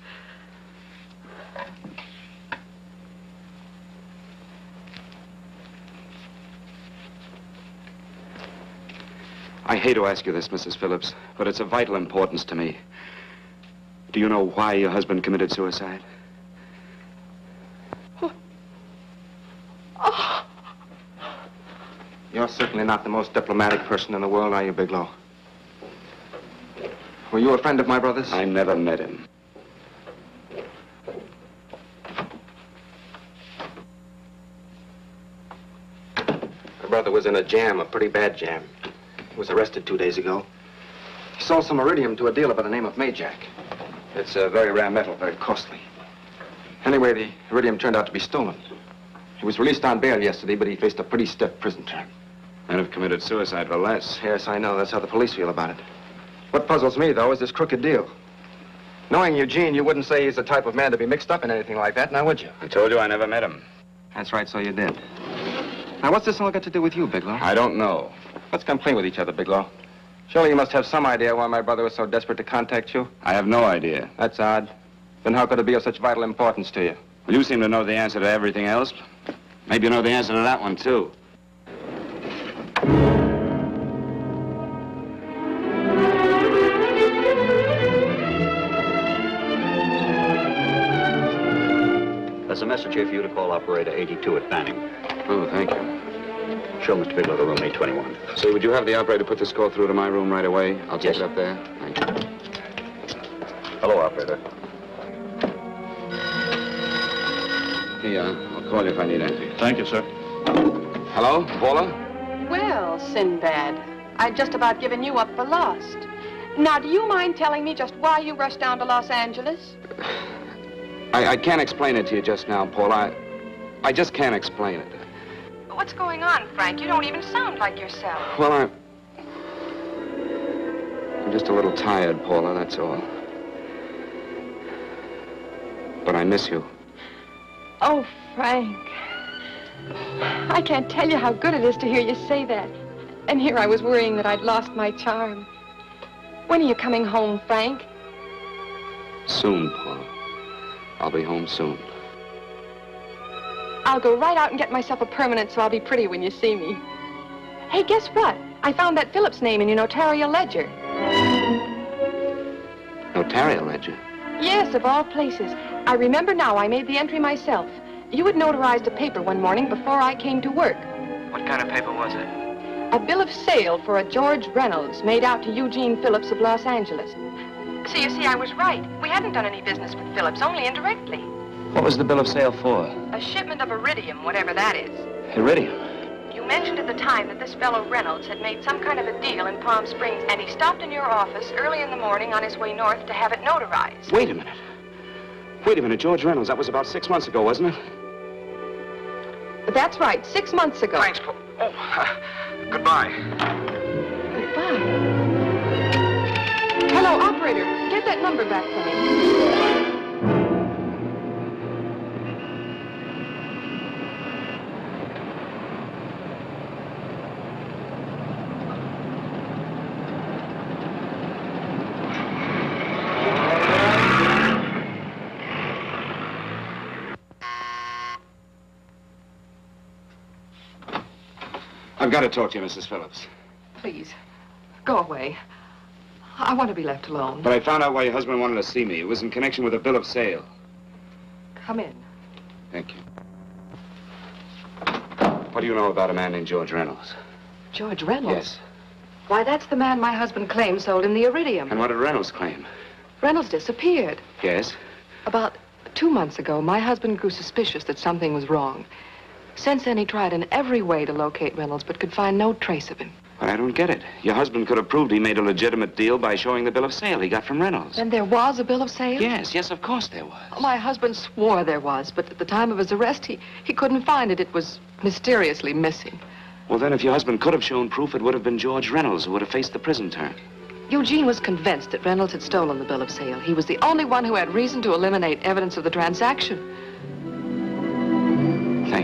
Speaker 2: I hate to ask you this, Missus Phillips, but it's of vital importance to me. Do you know why your husband committed suicide?
Speaker 10: Oh. You're certainly not the most diplomatic person in the world, are you, Bigelow? Were you a friend of my brother's?
Speaker 2: I never met him.
Speaker 10: My brother was in a jam, a pretty bad jam. He was arrested two days ago. He sold some iridium to a dealer by the name of Majak. It's a very rare metal, very costly. Anyway, the iridium turned out to be stolen. He was released on bail yesterday, but he faced a pretty stiff prison term.
Speaker 2: I'd have committed suicide for less.
Speaker 10: Yes, I know. That's how the police feel about it. What puzzles me, though, is this crooked deal. Knowing Eugene, you wouldn't say he's the type of man to be mixed up in anything like that, now would you?
Speaker 2: I told you I never met him.
Speaker 10: That's right, so you did. Now, what's this all got to do with you, Bigelow?
Speaker 2: I don't know.
Speaker 10: Let's come clean with each other, Bigelow. Surely you must have some idea why my brother was so desperate to contact you?
Speaker 2: I have no idea.
Speaker 10: That's odd. Then how could it be of such vital importance to you?
Speaker 2: Well, you seem to know the answer to everything else. Maybe you know the answer to that one, too.
Speaker 20: There's a message here for you to call operator eighty-two at Banning.
Speaker 2: Oh, thank you.
Speaker 20: Show Mister Bigelow to room eight twenty-one.
Speaker 2: Say, would you have the operator put this call through to my room right away? I'll take
Speaker 20: Yes.
Speaker 2: it up there. Thank you.
Speaker 20: Hello, operator.
Speaker 2: Here you are. I'll call you if I need anything.
Speaker 6: Thank you, sir.
Speaker 2: Hello, Paula?
Speaker 4: Well, Sinbad, I'd just about given you up for lost. Now, do you mind telling me just why you rushed down to Los Angeles?
Speaker 2: I, I can't explain it to you just now, Paula. I, I just can't explain it.
Speaker 4: What's going on, Frank? You don't even sound like yourself.
Speaker 2: Well, I'm... I'm just a little tired, Paula, that's all. But I miss you.
Speaker 4: Oh, Frank. I can't tell you how good it is to hear you say that. And here I was worrying that I'd lost my charm. When are you coming home, Frank?
Speaker 2: Soon, Paula. I'll be home soon.
Speaker 4: I'll go right out and get myself a permanent so I'll be pretty when you see me. Hey, guess what? I found that Phillips name in your notarial ledger.
Speaker 2: Notarial ledger?
Speaker 4: Yes, of all places. I remember now I made the entry myself. You had notarized a paper one morning before I came to work.
Speaker 14: What kind of paper was it?
Speaker 4: A bill of sale for a George Reynolds made out to Eugene Phillips of Los Angeles. So you see, I was right. We hadn't done any business with Phillips, only indirectly.
Speaker 2: What was the bill of sale for?
Speaker 4: A shipment of iridium, whatever that is.
Speaker 2: Iridium?
Speaker 4: You mentioned at the time that this fellow Reynolds had made some kind of a deal in Palm Springs, and he stopped in your office early in the morning on his way north to have it notarized.
Speaker 2: Wait a minute. Wait a minute, George Reynolds. That was about six months ago, wasn't it?
Speaker 4: That's right, six months ago.
Speaker 10: Thanks, Paul. Oh, uh, goodbye.
Speaker 4: Goodbye. Hello, operator. Get that number back for me.
Speaker 2: I've got to talk to you, Missus Phillips.
Speaker 4: Please, go away. I want to be left alone.
Speaker 2: But I found out why your husband wanted to see me. It was in connection with a bill of sale.
Speaker 4: Come in.
Speaker 2: Thank you. What do you know about a man named George Reynolds?
Speaker 4: George Reynolds?
Speaker 2: Yes.
Speaker 4: Why, that's the man my husband claimed sold him the iridium.
Speaker 2: And what did Reynolds claim?
Speaker 4: Reynolds disappeared.
Speaker 2: Yes?
Speaker 4: About two months ago, my husband grew suspicious that something was wrong. Since then, he tried in every way to locate Reynolds, but could find no trace of him.
Speaker 2: But I don't get it. Your husband could have proved he made a legitimate deal by showing the bill of sale he got from Reynolds.
Speaker 4: Then there was a bill of sale?
Speaker 2: Yes, yes, of course there was.
Speaker 4: My husband swore there was, but at the time of his arrest, he, he couldn't find it. It was mysteriously missing.
Speaker 2: Well, then, if your husband could have shown proof, it would have been George Reynolds who would have faced the prison term.
Speaker 4: Eugene was convinced that Reynolds had stolen the bill of sale. He was the only one who had reason to eliminate evidence of the transaction.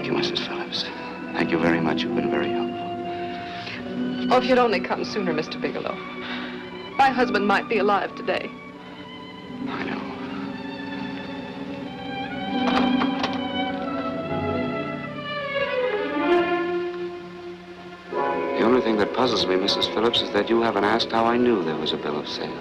Speaker 3: Thank you, Missus Phillips. Thank you very much. You've been very helpful.
Speaker 11: Oh, if you'd only come sooner, Mister Bigelow. My husband might be alive today.
Speaker 3: I know. The only thing that puzzles me, Missus Phillips, is that you haven't asked how I knew there was a bill of sale.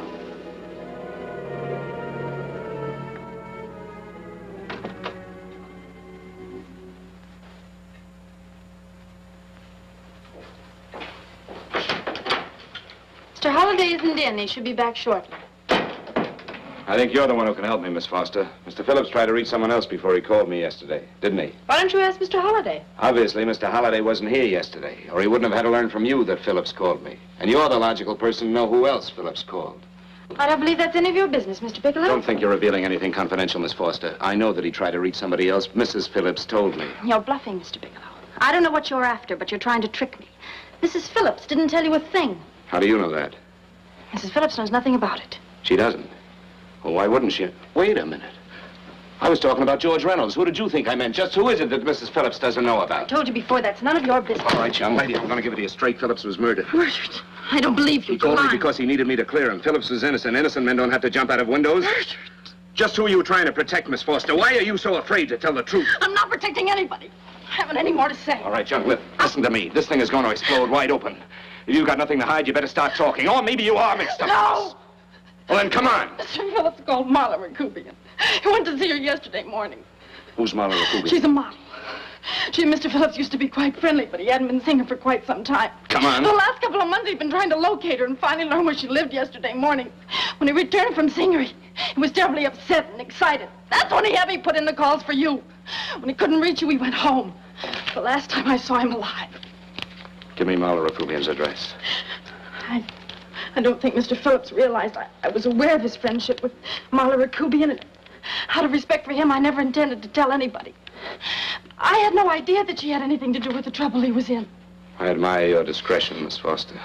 Speaker 5: Mister Holliday isn't in. He should be back shortly.
Speaker 6: I think you're the one who can help me, Miss Foster. Mister Phillips tried to reach someone else before he called me yesterday, didn't he?
Speaker 5: Why don't you ask Mister Holliday?
Speaker 6: Obviously, Mister Holliday wasn't here yesterday, or he wouldn't have had to learn from you that Phillips called me. And you're the logical person to know who else Phillips called.
Speaker 5: I don't believe that's any of your business, Mister Bigelow.
Speaker 6: Don't think you're revealing anything confidential, Miss Foster. I know that he tried to reach somebody else. Missus Phillips told me.
Speaker 5: You're bluffing, Mister Bigelow. I don't know what you're after, but you're trying to trick me. Missus Phillips didn't tell you a thing.
Speaker 6: How do you know that?
Speaker 5: Missus Phillips knows nothing about it.
Speaker 6: She doesn't. Well, why wouldn't she? Wait a minute. I was talking about George Reynolds. Who did you think I meant? Just who is it that Missus Phillips doesn't know
Speaker 5: I
Speaker 6: about?
Speaker 5: told you before, that's none of your business.
Speaker 6: All right, young lady, I'm going to give it to you straight. Phillips was murdered.
Speaker 5: Murdered? I don't believe you.
Speaker 6: He told
Speaker 5: You're
Speaker 6: me
Speaker 5: lying.
Speaker 6: because he needed me to clear him. Phillips was innocent. Innocent men don't have to jump out of windows.
Speaker 5: Murdered?
Speaker 6: Just who are you trying to protect, Miss Foster? Why are you so afraid to tell the truth?
Speaker 5: I'm not protecting anybody. I haven't any more to say.
Speaker 6: All right, young lip, listen to me. This thing is going to explode wide open. If you've got nothing to hide, you better start talking. Or maybe you are mixed up.
Speaker 5: No!
Speaker 6: Well, then, come on.
Speaker 11: Mister Phillips called Marla Rakubian. He went to see her yesterday morning.
Speaker 6: Who's Marla Rakubian?
Speaker 11: She's a model. She and Mister Phillips used to be quite friendly, but he hadn't been seeing her for quite some time.
Speaker 6: Come on.
Speaker 11: The last couple of months, he'd been trying to locate her and finally learn where she lived yesterday morning. When he returned from seeing her, he, he was terribly upset and excited. That's when he had me put in the calls for you. When he couldn't reach you, he went home. The last time I saw him alive.
Speaker 6: Give me Marla Rakubian's address.
Speaker 11: I, I don't think Mister Phillips realized I, I was aware of his friendship with Marla Rakubian, and out of respect for him, I never intended to tell anybody. I had no idea that she had anything to do with the trouble he was in.
Speaker 6: I admire your discretion, Miss Foster.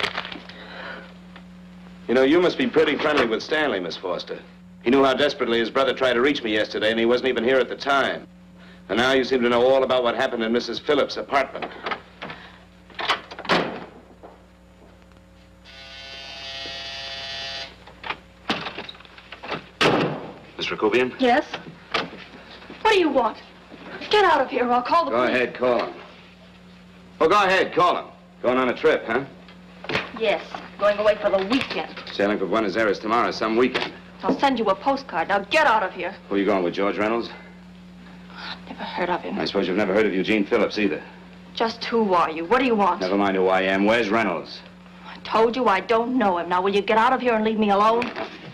Speaker 6: You know, you must be pretty friendly with Stanley, Miss Foster. He knew how desperately his brother tried to reach me yesterday, and he wasn't even here at the time. And now you seem to know all about what happened in Missus Phillips' apartment. Miss Rakubian?
Speaker 11: Yes? What do you want? Get out of here or I'll call the
Speaker 6: Go
Speaker 11: police.
Speaker 6: ahead, call him. Oh, go ahead, call him. Going on a trip, huh?
Speaker 11: Yes, going away for the weekend.
Speaker 6: Sailing for Buenos Aires tomorrow, some weekend.
Speaker 11: I'll send you a postcard. Now get out of here.
Speaker 6: Who are you going with, George Reynolds?
Speaker 11: Never heard of him.
Speaker 6: I suppose you've never heard of Eugene Phillips either.
Speaker 11: Just who are you? What do you want?
Speaker 6: Never mind who I am. Where's Reynolds?
Speaker 11: I told you I don't know him. Now will you get out of here and leave me alone?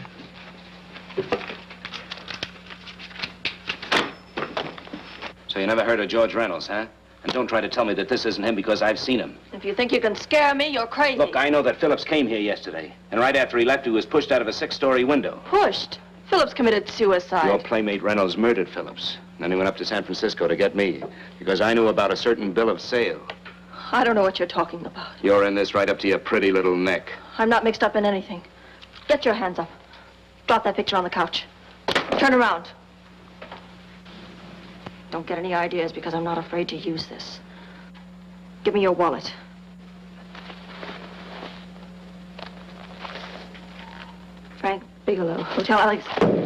Speaker 3: So you never heard of George Reynolds, huh? And don't try to tell me that this isn't him because I've seen him.
Speaker 11: If you think you can scare me, you're crazy.
Speaker 3: Look, I know that Phillips came here yesterday. And right after he left, he was pushed out of a six-story window.
Speaker 11: Pushed? Phillips committed suicide.
Speaker 3: Your playmate Reynolds murdered Phillips. Then he went up to San Francisco to get me. Because I knew about a certain bill of sale.
Speaker 11: I don't know what you're talking about.
Speaker 3: You're in this right up to your pretty little neck.
Speaker 11: I'm not mixed up in anything. Get your hands up. Drop that picture on the couch. Turn around. Don't get any ideas because I'm not afraid to use this. Give me your wallet. Frank Bigelow, Hotel Alex.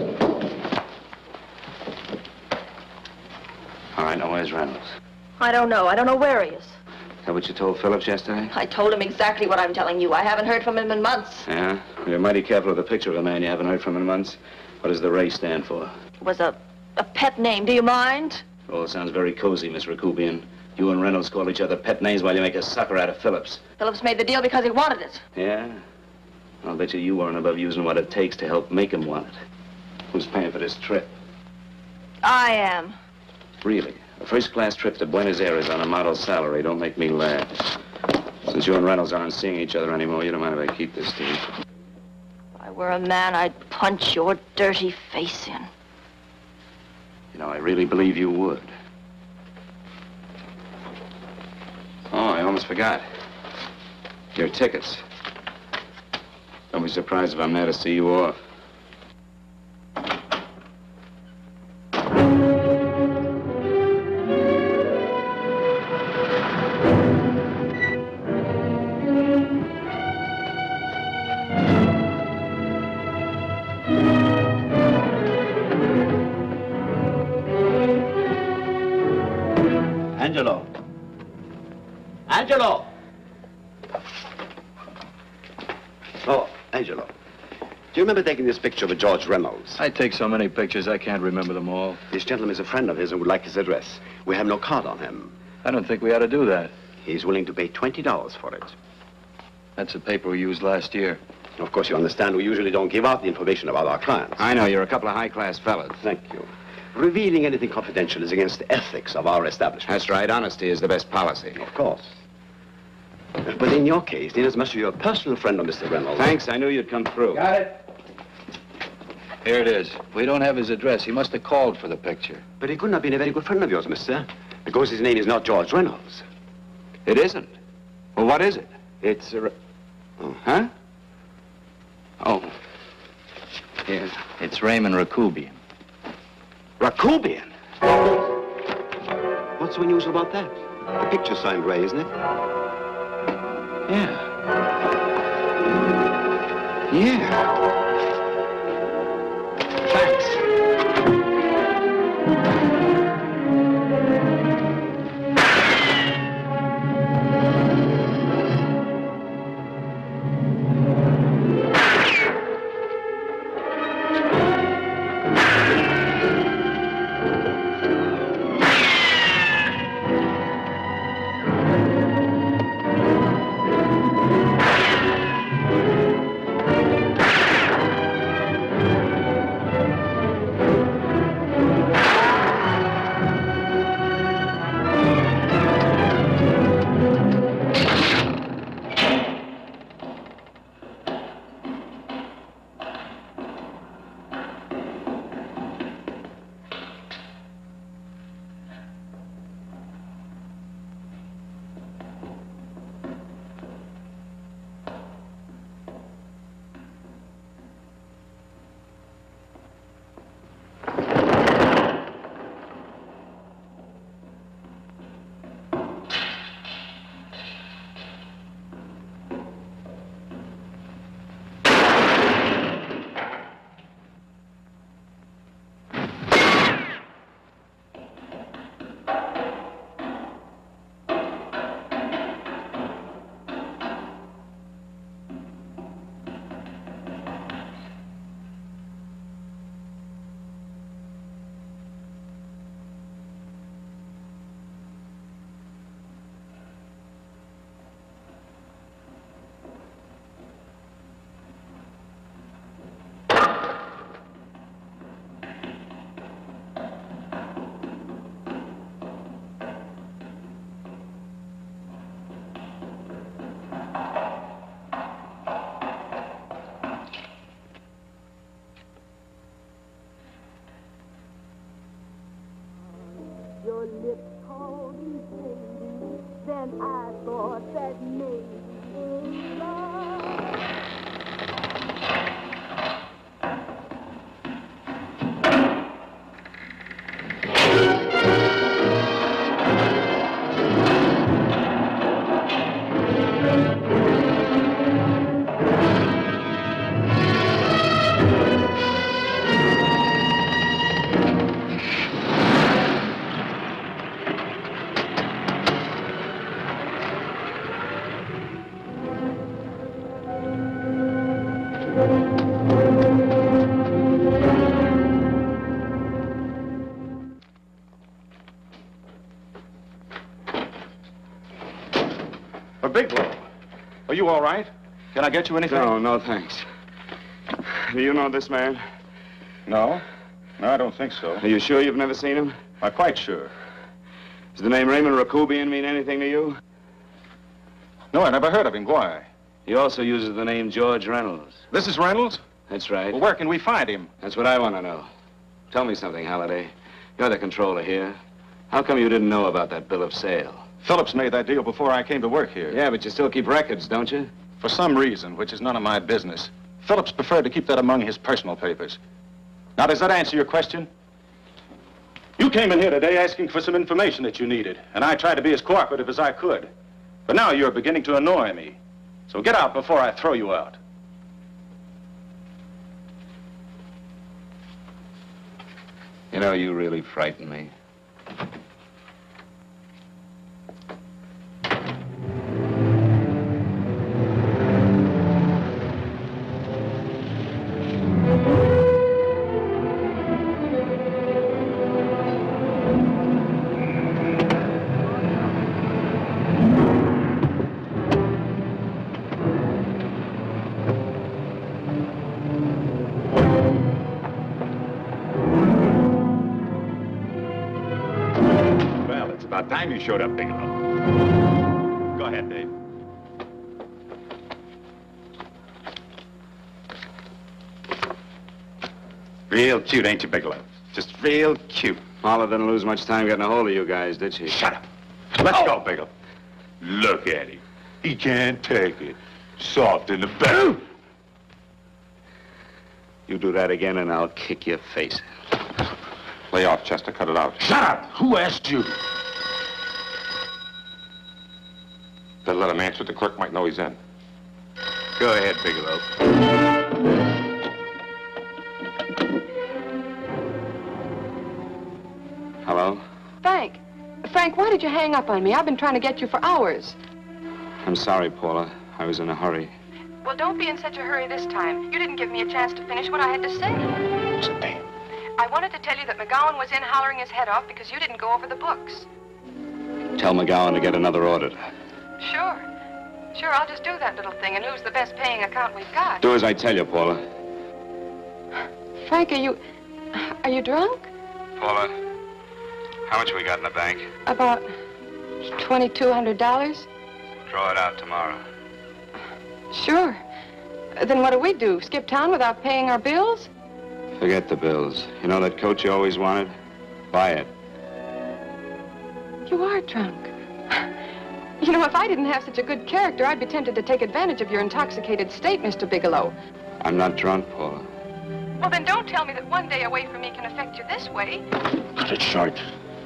Speaker 3: All right, now where's Reynolds?
Speaker 11: I don't know. I don't know where he is.
Speaker 3: Is that what you told Phillips yesterday?
Speaker 11: I told him exactly what I'm telling you. I haven't heard from him in months.
Speaker 3: Yeah? You're mighty careful of the picture of a man you haven't heard from in months. What does the Ray stand for?
Speaker 11: It was a, a pet name. Do you mind?
Speaker 3: Oh, it sounds very cozy, Miss Rakubian. You and Reynolds call each other pet names while you make a sucker out of Phillips.
Speaker 11: Phillips made the deal because he wanted it.
Speaker 3: Yeah? I'll bet you you weren't above using what it takes to help make him want it. Who's paying for this trip?
Speaker 11: I am.
Speaker 3: Really? A first-class trip to Buenos Aires on a model salary. Don't make me laugh. Since you and Reynolds aren't seeing each other anymore, you don't mind if I keep this to you.
Speaker 11: If I were a man, I'd punch your dirty face in.
Speaker 3: You know, I really believe you would. Oh, I almost forgot. Your tickets. Don't be surprised if I'm there to see you off.
Speaker 18: Angelo. Angelo!
Speaker 21: Oh, Angelo. Do you remember taking this picture of George Reynolds?
Speaker 14: I take so many pictures, I can't remember them all.
Speaker 21: This gentleman is a friend of his and would like his address. We have no card on him.
Speaker 14: I don't think we ought to do that.
Speaker 21: He's willing to pay twenty dollars for it.
Speaker 14: That's the paper we used last year.
Speaker 21: Of course, you understand we usually don't give out the information about our clients.
Speaker 6: I know, you're a couple of high-class fellas.
Speaker 21: Thank you. Revealing anything confidential is against the ethics of our establishment.
Speaker 6: That's right. Honesty is the best policy.
Speaker 21: Of course. But in your case, inasmuch as you're a personal friend of Mister Reynolds...
Speaker 6: Thanks. I knew you'd come through.
Speaker 14: Got it. Here it is. We don't have his address. He must have called for the picture.
Speaker 21: But he couldn't have been a very good friend of yours, mister, because his name is not George Reynolds.
Speaker 6: It isn't? Well, what is it?
Speaker 21: It's a...
Speaker 6: Oh, huh? Oh.
Speaker 14: Yes. It's Raymond Rakubian.
Speaker 21: Rakubian? What's so unusual about that? The picture's signed Ray, isn't it?
Speaker 6: Yeah. Yeah.
Speaker 21: Thanks.
Speaker 16: Your lips called me baby, then I thought that maybe love.
Speaker 13: Bigelow, are you all right? Can I get you anything?
Speaker 2: No, no, thanks. Do you know this man?
Speaker 13: No. No, I don't think so.
Speaker 2: Are you sure you've never seen him?
Speaker 13: I'm quite sure.
Speaker 2: Does the name Raymond Rakubian mean anything to you?
Speaker 13: No, I never heard of him. Why?
Speaker 6: He also uses the name George Reynolds.
Speaker 13: This is Reynolds?
Speaker 6: That's right.
Speaker 13: Well, where can we find him?
Speaker 6: That's what I want to know. Tell me something, Halliday. You're the controller here. How come you didn't know about that bill of sale?
Speaker 13: Phillips made that deal before I came to work here.
Speaker 6: Yeah, but you still keep records, don't you?
Speaker 13: For some reason, which is none of my business, Phillips preferred to keep that among his personal papers. Now, does that answer your question? You came in here today asking for some information that you needed, and I tried to be as cooperative as I could. But now you're beginning to annoy me. So get out before I throw you out.
Speaker 6: You know, you really frighten me.
Speaker 9: It's about time you showed up, Bigelow. Go ahead, Dave. Real cute, ain't you, Bigelow? Just real cute.
Speaker 3: Paula didn't lose much time getting a hold of you guys, did she?
Speaker 9: Shut up. Let's go, Bigelow. Look at him. He can't take it. Soft in the belly.
Speaker 3: You do that again and I'll kick your face.
Speaker 13: Lay off, Chester. Cut it out.
Speaker 9: Shut up! Who asked you?
Speaker 13: Then let him answer. The clerk might know he's in.
Speaker 9: Go ahead, Bigelow.
Speaker 3: Hello?
Speaker 4: Frank. Frank, why did you hang up on me? I've been trying to get you for hours.
Speaker 3: I'm sorry, Paula. I was in a hurry.
Speaker 4: Well, don't be in such a hurry this time. You didn't give me a chance to finish what I had to say.
Speaker 13: What's the name?
Speaker 4: I wanted to tell you that McGowan was in hollering his head off because you didn't go over the books.
Speaker 3: Tell McGowan to get another auditor.
Speaker 4: Sure. Sure, I'll just do that little thing and lose the best paying account we've got.
Speaker 3: Do as I tell you, Paula.
Speaker 4: Frank, are you... are you drunk?
Speaker 3: Paula, how much we got in the bank?
Speaker 4: About twenty-two hundred dollars.
Speaker 3: Draw it out tomorrow.
Speaker 4: Sure. Then what do we do? Skip town without paying our bills?
Speaker 3: Forget the bills. You know that coat you always wanted? Buy it.
Speaker 4: You are drunk. You know, if I didn't have such a good character, I'd be tempted to take advantage of your intoxicated state, Mister Bigelow.
Speaker 3: I'm not drunk, Paula.
Speaker 4: Well, then don't tell me that one day away from me can affect you this way.
Speaker 13: Cut it short.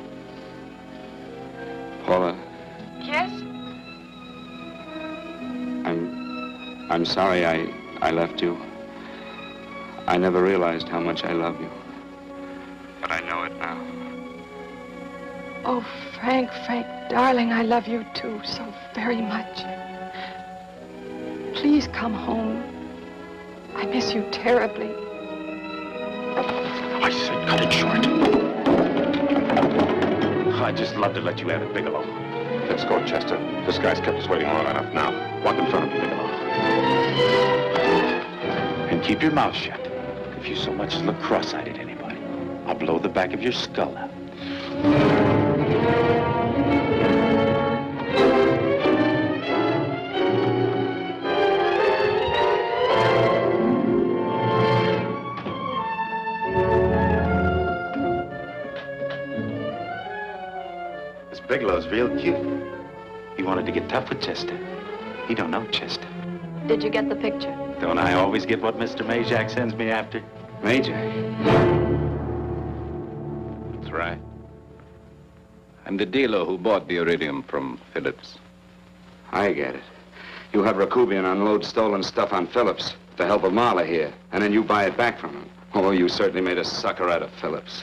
Speaker 3: Paula,
Speaker 4: Yes?
Speaker 3: I'm... I'm sorry I... I left you. I never realized how much I love you. But I know it now.
Speaker 4: Oh, Frank, Frank, darling, I love you too so very much. Please come home. I miss you terribly.
Speaker 13: I said cut it short. I'd just love to let you have it, Bigelow. Let's go, Chester. This guy's kept us waiting long enough now. Walk in front of me, Bigelow. And keep your mouth shut. If you so much as look cross-eyed at anybody, I'll blow the back of your skull out. This Bigelow's real cute. He wanted to get tough with Chester. He don't know Chester.
Speaker 4: Did you get the picture?
Speaker 13: Don't I always get what Mister Majak sends me after?
Speaker 3: Majak?
Speaker 10: That's right. I'm the dealer who bought the iridium from Phillips.
Speaker 3: I get it. You have Rakubian unload stolen stuff on Phillips with the help of Marla here, and then you buy it back from him. Oh, you certainly made a sucker out of Phillips.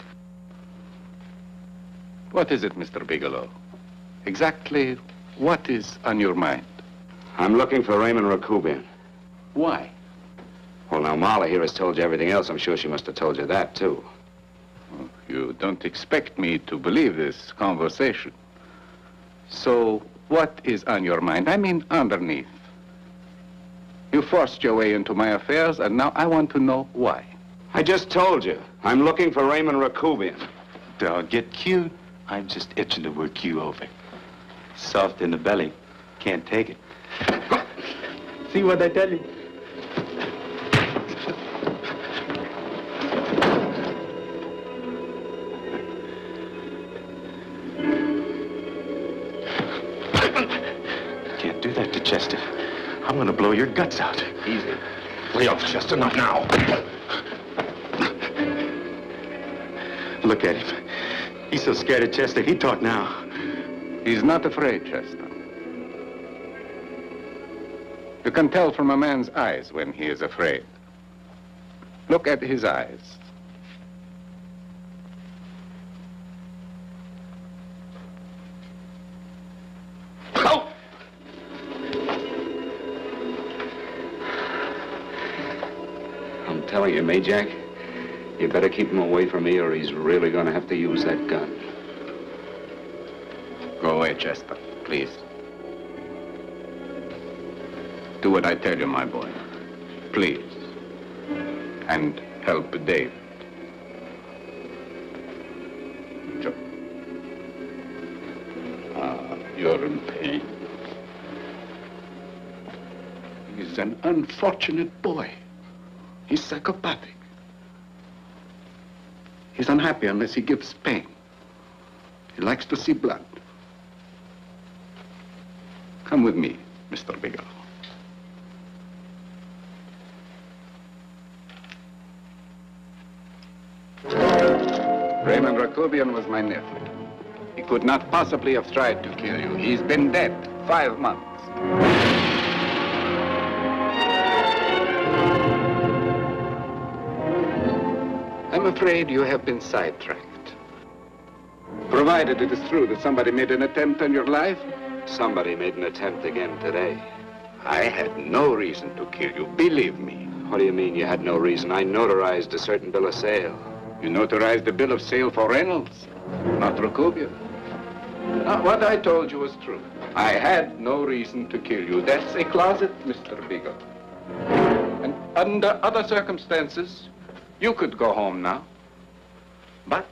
Speaker 10: What is it, Mister Bigelow? Exactly what is on your mind?
Speaker 3: I'm looking for Raymond Rakubian.
Speaker 10: Why?
Speaker 3: Well, now, Marla here has told you everything else. I'm sure she must have told you that, too.
Speaker 10: Oh, you don't expect me to believe this conversation. So, what is on your mind? I mean, underneath. You forced your way into my affairs, and now I want to know why.
Speaker 3: I just told you. I'm looking for Raymond Rakubian.
Speaker 13: Don't get cute. I'm just itching to work you over. Soft in the belly. Can't take it. See what I tell you? Can't do that to Chester. I'm gonna blow your guts out.
Speaker 10: Easy.
Speaker 13: Lay off, Chester, not now. Look at him. He's so scared of Chester, he'd talk now.
Speaker 10: He's not afraid, Chester. You can tell from a man's eyes when he is afraid. Look at his eyes.
Speaker 3: Oh! I'm telling you, Majak, you better keep him away from me or he's really going to have to use that gun.
Speaker 10: Go away, Chester, please. Do what I tell you, my boy. Please. And help Dave. Joe.
Speaker 1: You're in pain. He's an unfortunate boy. He's psychopathic. He's unhappy unless he gives pain. He likes to see blood. Come with me, Mister Bigelow. Raymond Rakubian was my nephew. He could not possibly have tried to kill you. He's been dead five months. I'm afraid you have been sidetracked. Provided it is true that somebody made an attempt on your life.
Speaker 3: Somebody made an attempt again today.
Speaker 1: I had no reason to kill you, believe me.
Speaker 3: What do you mean you had no reason? I notarized a certain bill of sale.
Speaker 1: You notarized the bill of sale for Reynolds, not Rakubian. Now, what I told you was true. I had no reason to kill you. That's a closet, Mister Bigelow. And under other circumstances, you could go home now. But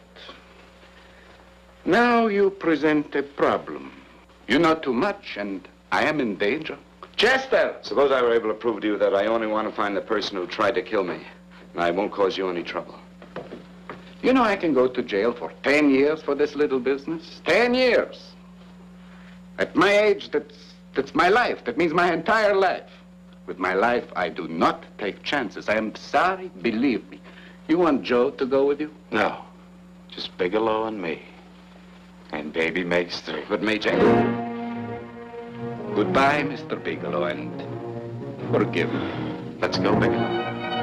Speaker 1: now you present a problem. You know too much, and I am in danger. Chester!
Speaker 3: Suppose I were able to prove to you that I only want to find the person who tried to kill me, and I won't cause you any trouble.
Speaker 1: You know I can go to jail for ten years for this little business. Ten years. At my age, that's, that's my life. That means my entire life. With my life, I do not take chances. I am sorry, believe me. You want Joe to go with you?
Speaker 3: No. Just Bigelow and me. And baby makes three.
Speaker 1: But me, Jake. Goodbye, Mister Bigelow, and forgive me.
Speaker 3: Let's go, Bigelow.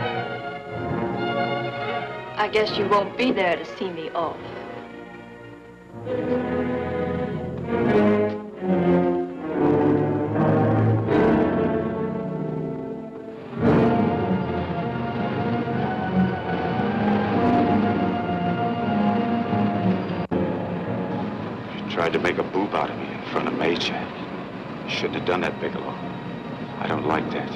Speaker 4: I guess you won't be there to see me off.
Speaker 3: You tried to make a boob out of me in front of Major. You shouldn't have done that, Bigelow. I don't like that.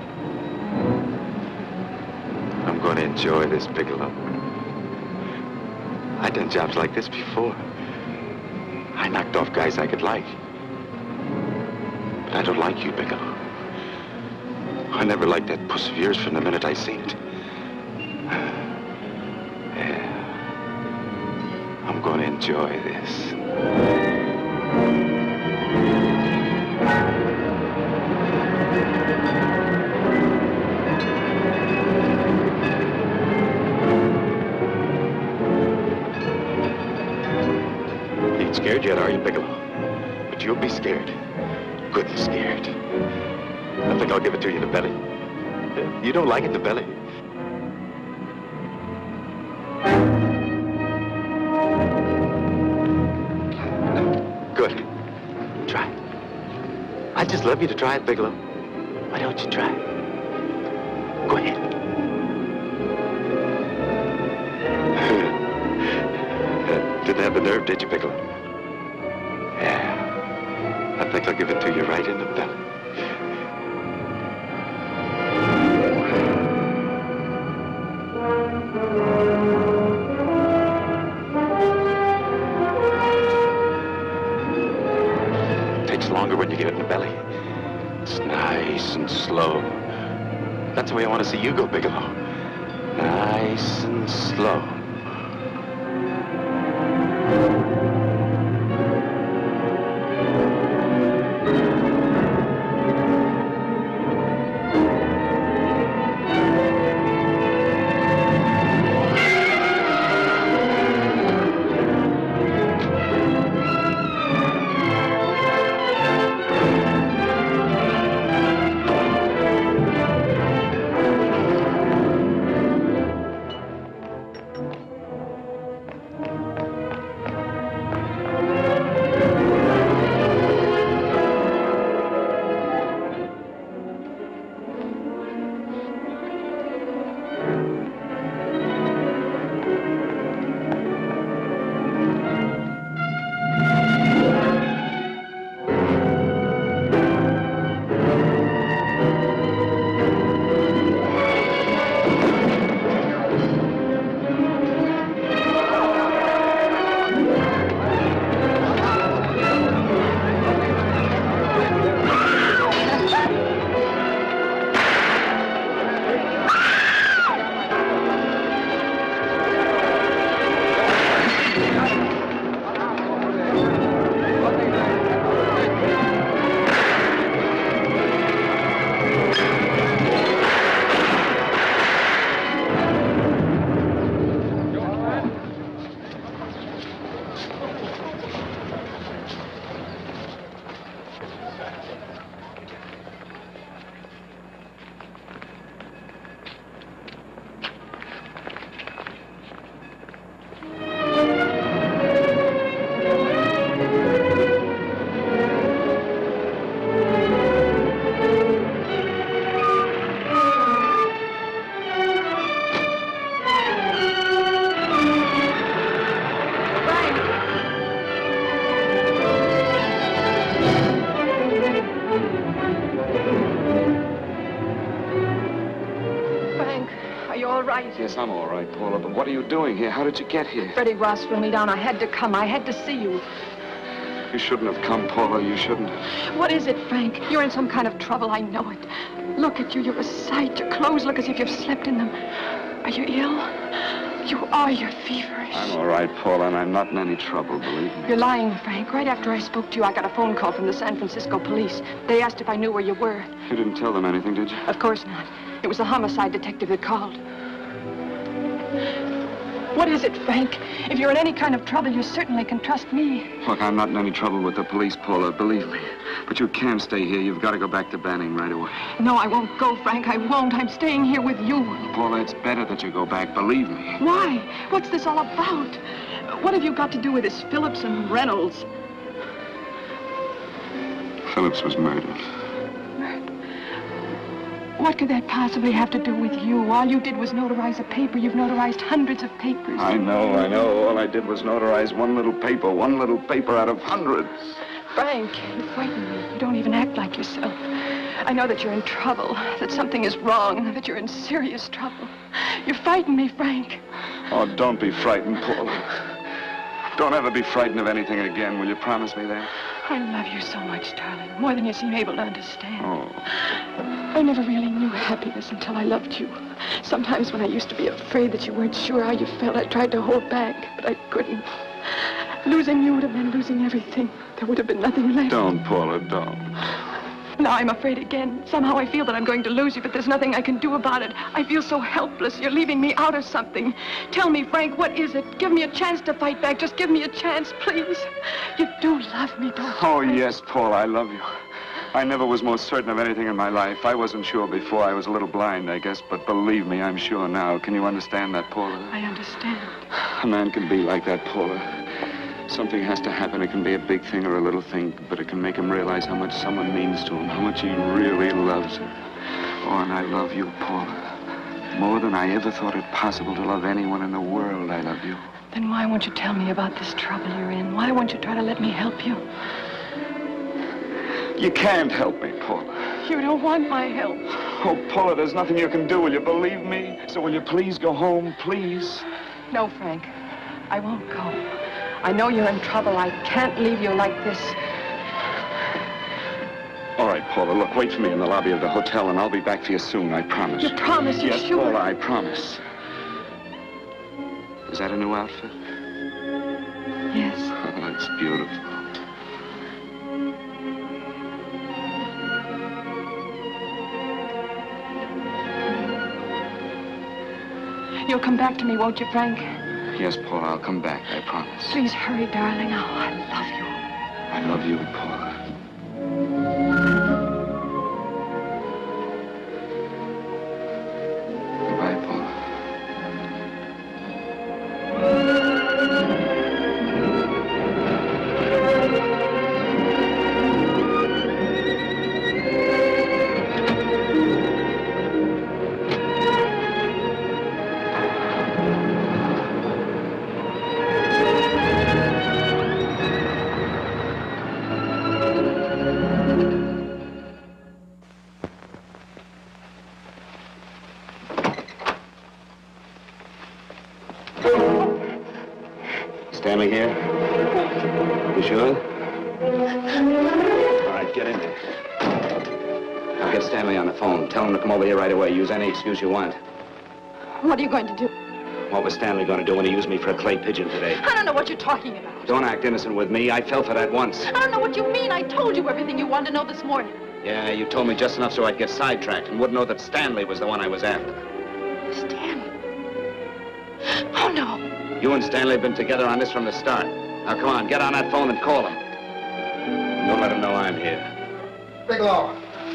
Speaker 3: I'm going to enjoy this, Bigelow. I've done jobs like this before. I knocked off guys I could like. But I don't like you, Bigelow. I never liked that puss of yours from the minute I seen it. Yeah. I'm going to enjoy this. Scared yet, are you, Bigelow? But you'll be scared. Good and scared. I think I'll give it to you in the belly. You don't like it in the belly? Good. Try. I'd just love you to try it, Bigelow. Why don't you try? Go ahead. Didn't have the nerve, did you, Bigelow? Yeah, I think I'll give it to you right in the belly. It takes longer when you get it in the belly. It's nice and slow. That's the way I want to see you go, Bigelow. Nice and slow.
Speaker 6: Yes, I'm all right, Paula, but what are you doing here? How did you get here?
Speaker 4: Freddie Ross threw me down. I had to come. I had to see you.
Speaker 6: You shouldn't have come, Paula. You shouldn't.
Speaker 4: What is it, Frank? You're in some kind of trouble. I know it. Look at you. You're a sight. Your clothes look as if you've slept in them. Are you ill? You are. You're feverish.
Speaker 6: I'm all right, Paula, and I'm not in any trouble, believe me.
Speaker 4: You're lying, Frank. Right after I spoke to you, I got a phone call from the San Francisco police. They asked if I knew where you were.
Speaker 6: You didn't tell them anything, did you?
Speaker 4: Of course not. It was the homicide detective that called. What is it, Frank? If you're in any kind of trouble, you certainly can trust me.
Speaker 6: Look, I'm not in any trouble with the police, Paula, believe me. But you can't stay here. You've got to go back to Banning right away.
Speaker 4: No, I won't go, Frank. I won't. I'm staying here with you.
Speaker 6: Paula, it's better that you go back, believe me.
Speaker 4: Why? What's this all about? What have you got to do with this Phillips and Reynolds?
Speaker 6: Phillips was murdered.
Speaker 4: What could that possibly have to do with you? All you did was notarize a paper. You've notarized hundreds of papers.
Speaker 6: I know, I know. All I did was notarize one little paper, one little paper out of hundreds.
Speaker 4: Frank, you frighten me. You don't even act like yourself. I know that you're in trouble, that something is wrong, that you're in serious trouble. You frighten me, Frank.
Speaker 6: Oh, don't be frightened, Paula. Don't ever be frightened of anything again. Will you promise me that?
Speaker 4: I love you so much, darling, more than you seem able to understand.
Speaker 6: Oh.
Speaker 4: I never really knew happiness until I loved you. Sometimes when I used to be afraid that you weren't sure how you felt, I tried to hold back, but I couldn't. Losing you would have been losing everything. There would have been nothing left.
Speaker 6: Don't, Paula, don't.
Speaker 4: Now I'm afraid again. Somehow I feel that I'm going to lose you, but there's nothing I can do about it. I feel so helpless. You're leaving me out of something. Tell me, Frank, what is it? Give me a chance to fight back. Just give me a chance, please. You do love me, don't you?
Speaker 6: Oh, yes, Paula, I love you. I never was more certain of anything in my life. I wasn't sure before. I was a little blind, I guess, but believe me, I'm sure now. Can you understand that, Paula?
Speaker 4: I understand.
Speaker 6: A man can be like that, Paula. Something has to happen. It can be a big thing or a little thing, but it can make him realize how much someone means to him, how much he really loves her. Oh, and I love you, Paula. More than I ever thought it possible to love anyone in the world, I love you.
Speaker 4: Then why won't you tell me about this trouble you're in? Why won't you try to let me help you?
Speaker 6: You can't help me, Paula.
Speaker 4: You don't want my help.
Speaker 6: Oh, Paula, there's nothing you can do. Will you believe me? So will you please go home, please?
Speaker 4: No, Frank. I won't go. I know you're in trouble. I can't leave you like this.
Speaker 6: All right, Paula, look, wait for me in the lobby of the hotel, and I'll be back for you soon, I promise.
Speaker 4: You promise? You're
Speaker 6: yes,
Speaker 4: sure?
Speaker 6: Paula, I promise. Is that a new outfit?
Speaker 4: Yes.
Speaker 6: Oh, it's beautiful.
Speaker 4: You'll come back to me, won't you, Frank?
Speaker 6: Yes, Paula, I'll come back, I promise.
Speaker 4: Please hurry, darling. Oh, I love you.
Speaker 6: I love you, Paula. Goodbye, Paula. Stanley here? You sure? All right, get in there. I'll get Stanley on the phone. Tell him to come over here right away. Use any excuse you want.
Speaker 11: What are you going to do?
Speaker 6: What was Stanley going to do when he used me for a clay pigeon today?
Speaker 11: I don't know what you're talking about.
Speaker 6: Don't act innocent with me. I fell for that once.
Speaker 11: I don't know what you mean. I told you everything you wanted to know this morning.
Speaker 6: Yeah, you told me just enough so I'd get sidetracked and wouldn't know that Stanley was the one I was after.
Speaker 11: Stanley? Oh, no.
Speaker 6: You and Stanley have been together on this from the start. Now, come on, get on that phone and call him. Don't let him know I'm here.
Speaker 7: Bigelow.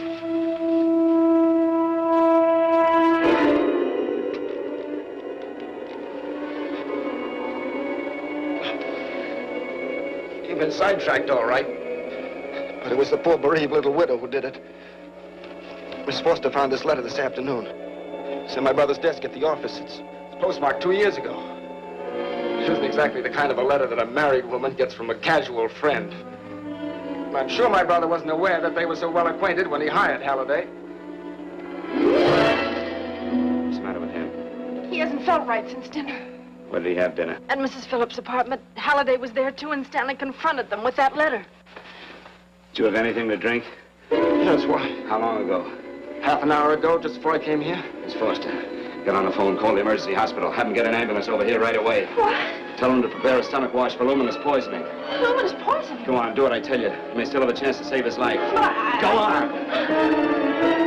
Speaker 6: You've been sidetracked, all right.
Speaker 7: But it was the poor bereaved little widow who did it. Miss Foster found this letter this afternoon. It's in my brother's desk at the office. It's, it's postmarked two years ago. It isn't exactly the kind of a letter that a married woman gets from a casual friend. I'm sure my brother wasn't aware that they were so well acquainted when he hired Halliday.
Speaker 6: What's the matter with him?
Speaker 11: He hasn't felt right since dinner.
Speaker 2: Where did he have dinner?
Speaker 11: At Missus Phillips' apartment. Halliday was there, too, and Stanley confronted them with that letter.
Speaker 2: Did you have anything to drink?
Speaker 7: Yes, why?
Speaker 2: How long ago?
Speaker 7: Half an hour ago, just before I came here.
Speaker 2: Miss Foster, get on the phone, call the emergency hospital. Have them get an ambulance over here right away.
Speaker 11: What?
Speaker 2: Tell them to prepare a stomach wash for luminous poisoning.
Speaker 11: Luminous poisoning?
Speaker 2: Go on, do what I tell you. You may still have a chance to save his life.
Speaker 11: But I...
Speaker 2: Go on.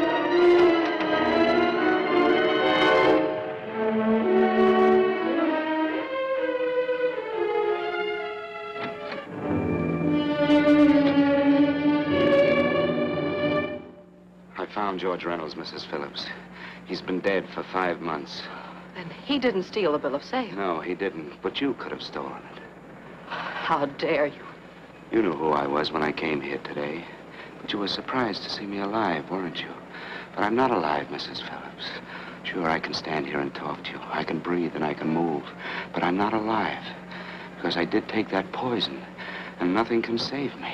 Speaker 2: I found George Reynolds, Missus Phillips. He's been dead for five months.
Speaker 4: And he didn't steal the bill of sale.
Speaker 2: No, he didn't. But you could have stolen it.
Speaker 4: How dare you?
Speaker 2: You knew who I was when I came here today. But you were surprised to see me alive, weren't you? But I'm not alive, Missus Phillips. Sure, I can stand here and talk to you. I can breathe and I can move. But I'm not alive. Because I did take that poison. And nothing can save me.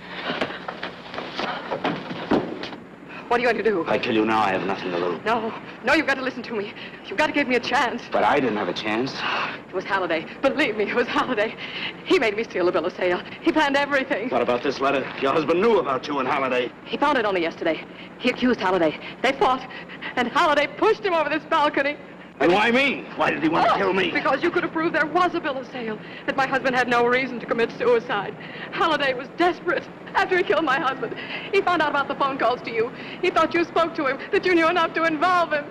Speaker 4: What are you going to do?
Speaker 2: I tell you now, I have nothing to lose.
Speaker 4: No, no, you've got to listen to me. You've got to give me a chance.
Speaker 2: But I didn't have a chance.
Speaker 4: It was Halliday. Believe me, it was Halliday. He made me steal the bill of sale. He planned everything.
Speaker 2: What about this letter? Your husband knew about you and Halliday.
Speaker 4: He found it only yesterday. He accused Halliday. They fought, and Halliday pushed him over this balcony.
Speaker 2: And why me? Why did he want
Speaker 4: oh,
Speaker 2: to kill me?
Speaker 4: Because you could have proved there was a bill of sale, that my husband had no reason to commit suicide. Halliday was desperate. After he killed my husband, he found out about the phone calls to you. He thought you spoke to him, that you knew enough to involve him.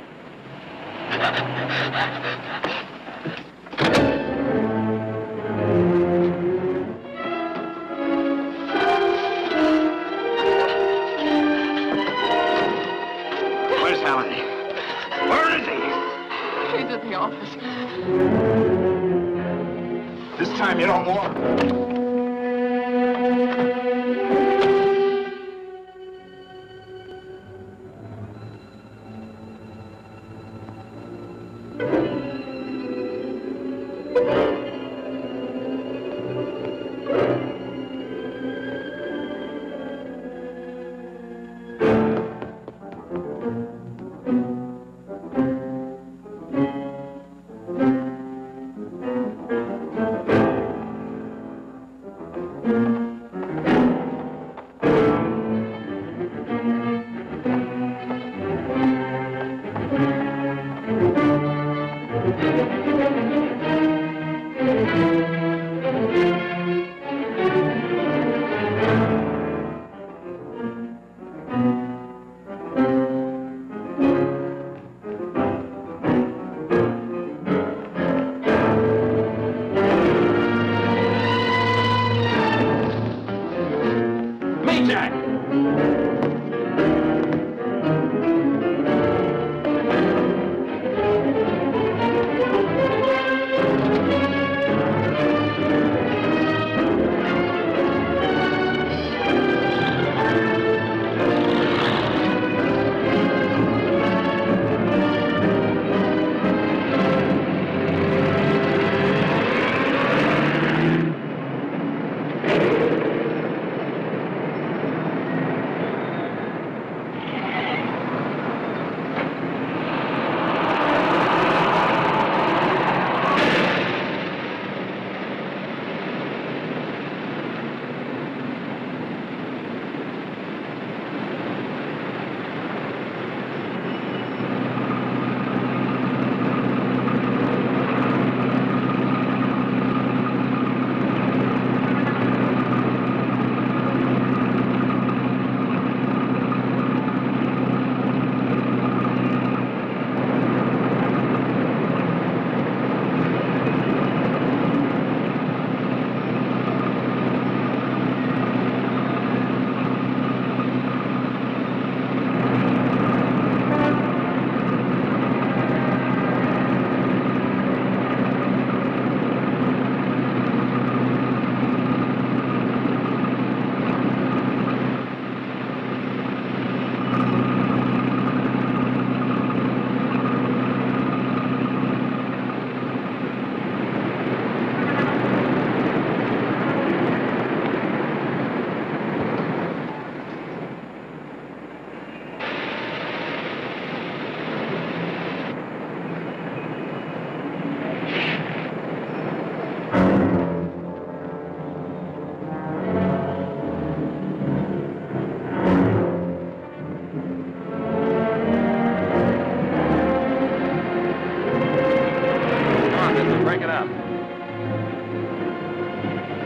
Speaker 2: Where's Halliday? Where is he?
Speaker 4: He's at the office.
Speaker 2: This time you don't want.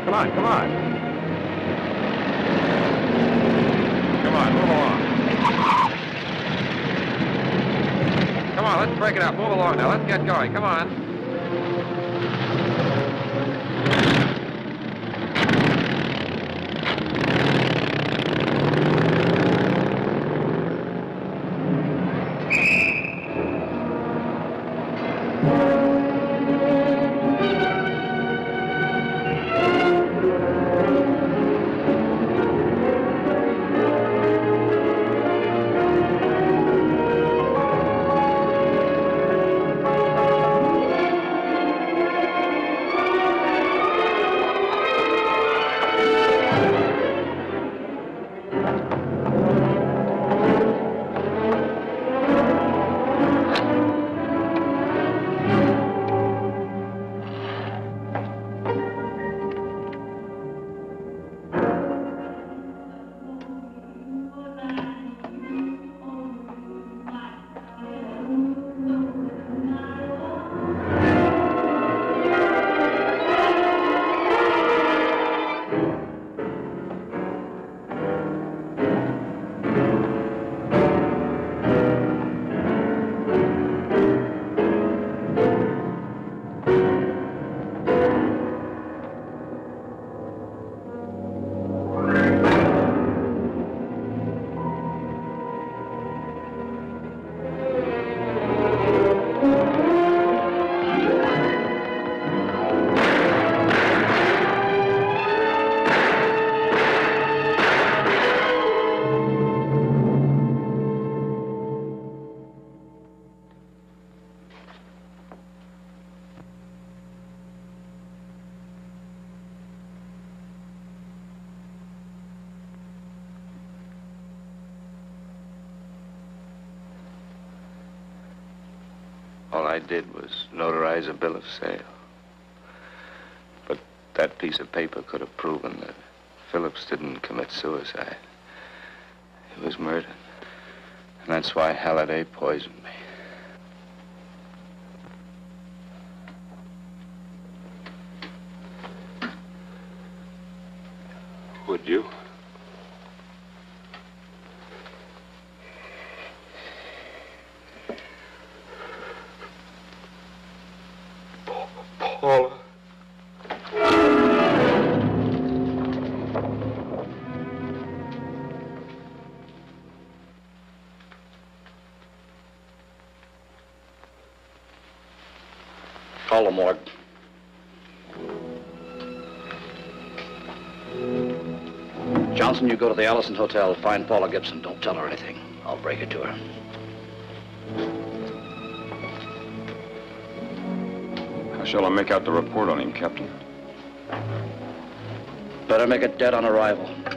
Speaker 8: Come on, come on. Come on, move along. Come on, let's break it up. Move along now. Let's get going. Come on.
Speaker 6: All I did was notarize a bill of sale. But that piece of paper could have proven that Phillips didn't commit suicide. He was murdered. And that's why Halliday poisoned me.
Speaker 9: Would you?
Speaker 8: Paula.
Speaker 21: Call the morgue. Johnson, you go to the Allison Hotel, find Paula Gibson. Don't tell her anything. I'll break it to her.
Speaker 9: How shall I make out the report on him, Captain?
Speaker 21: Better make it dead on arrival.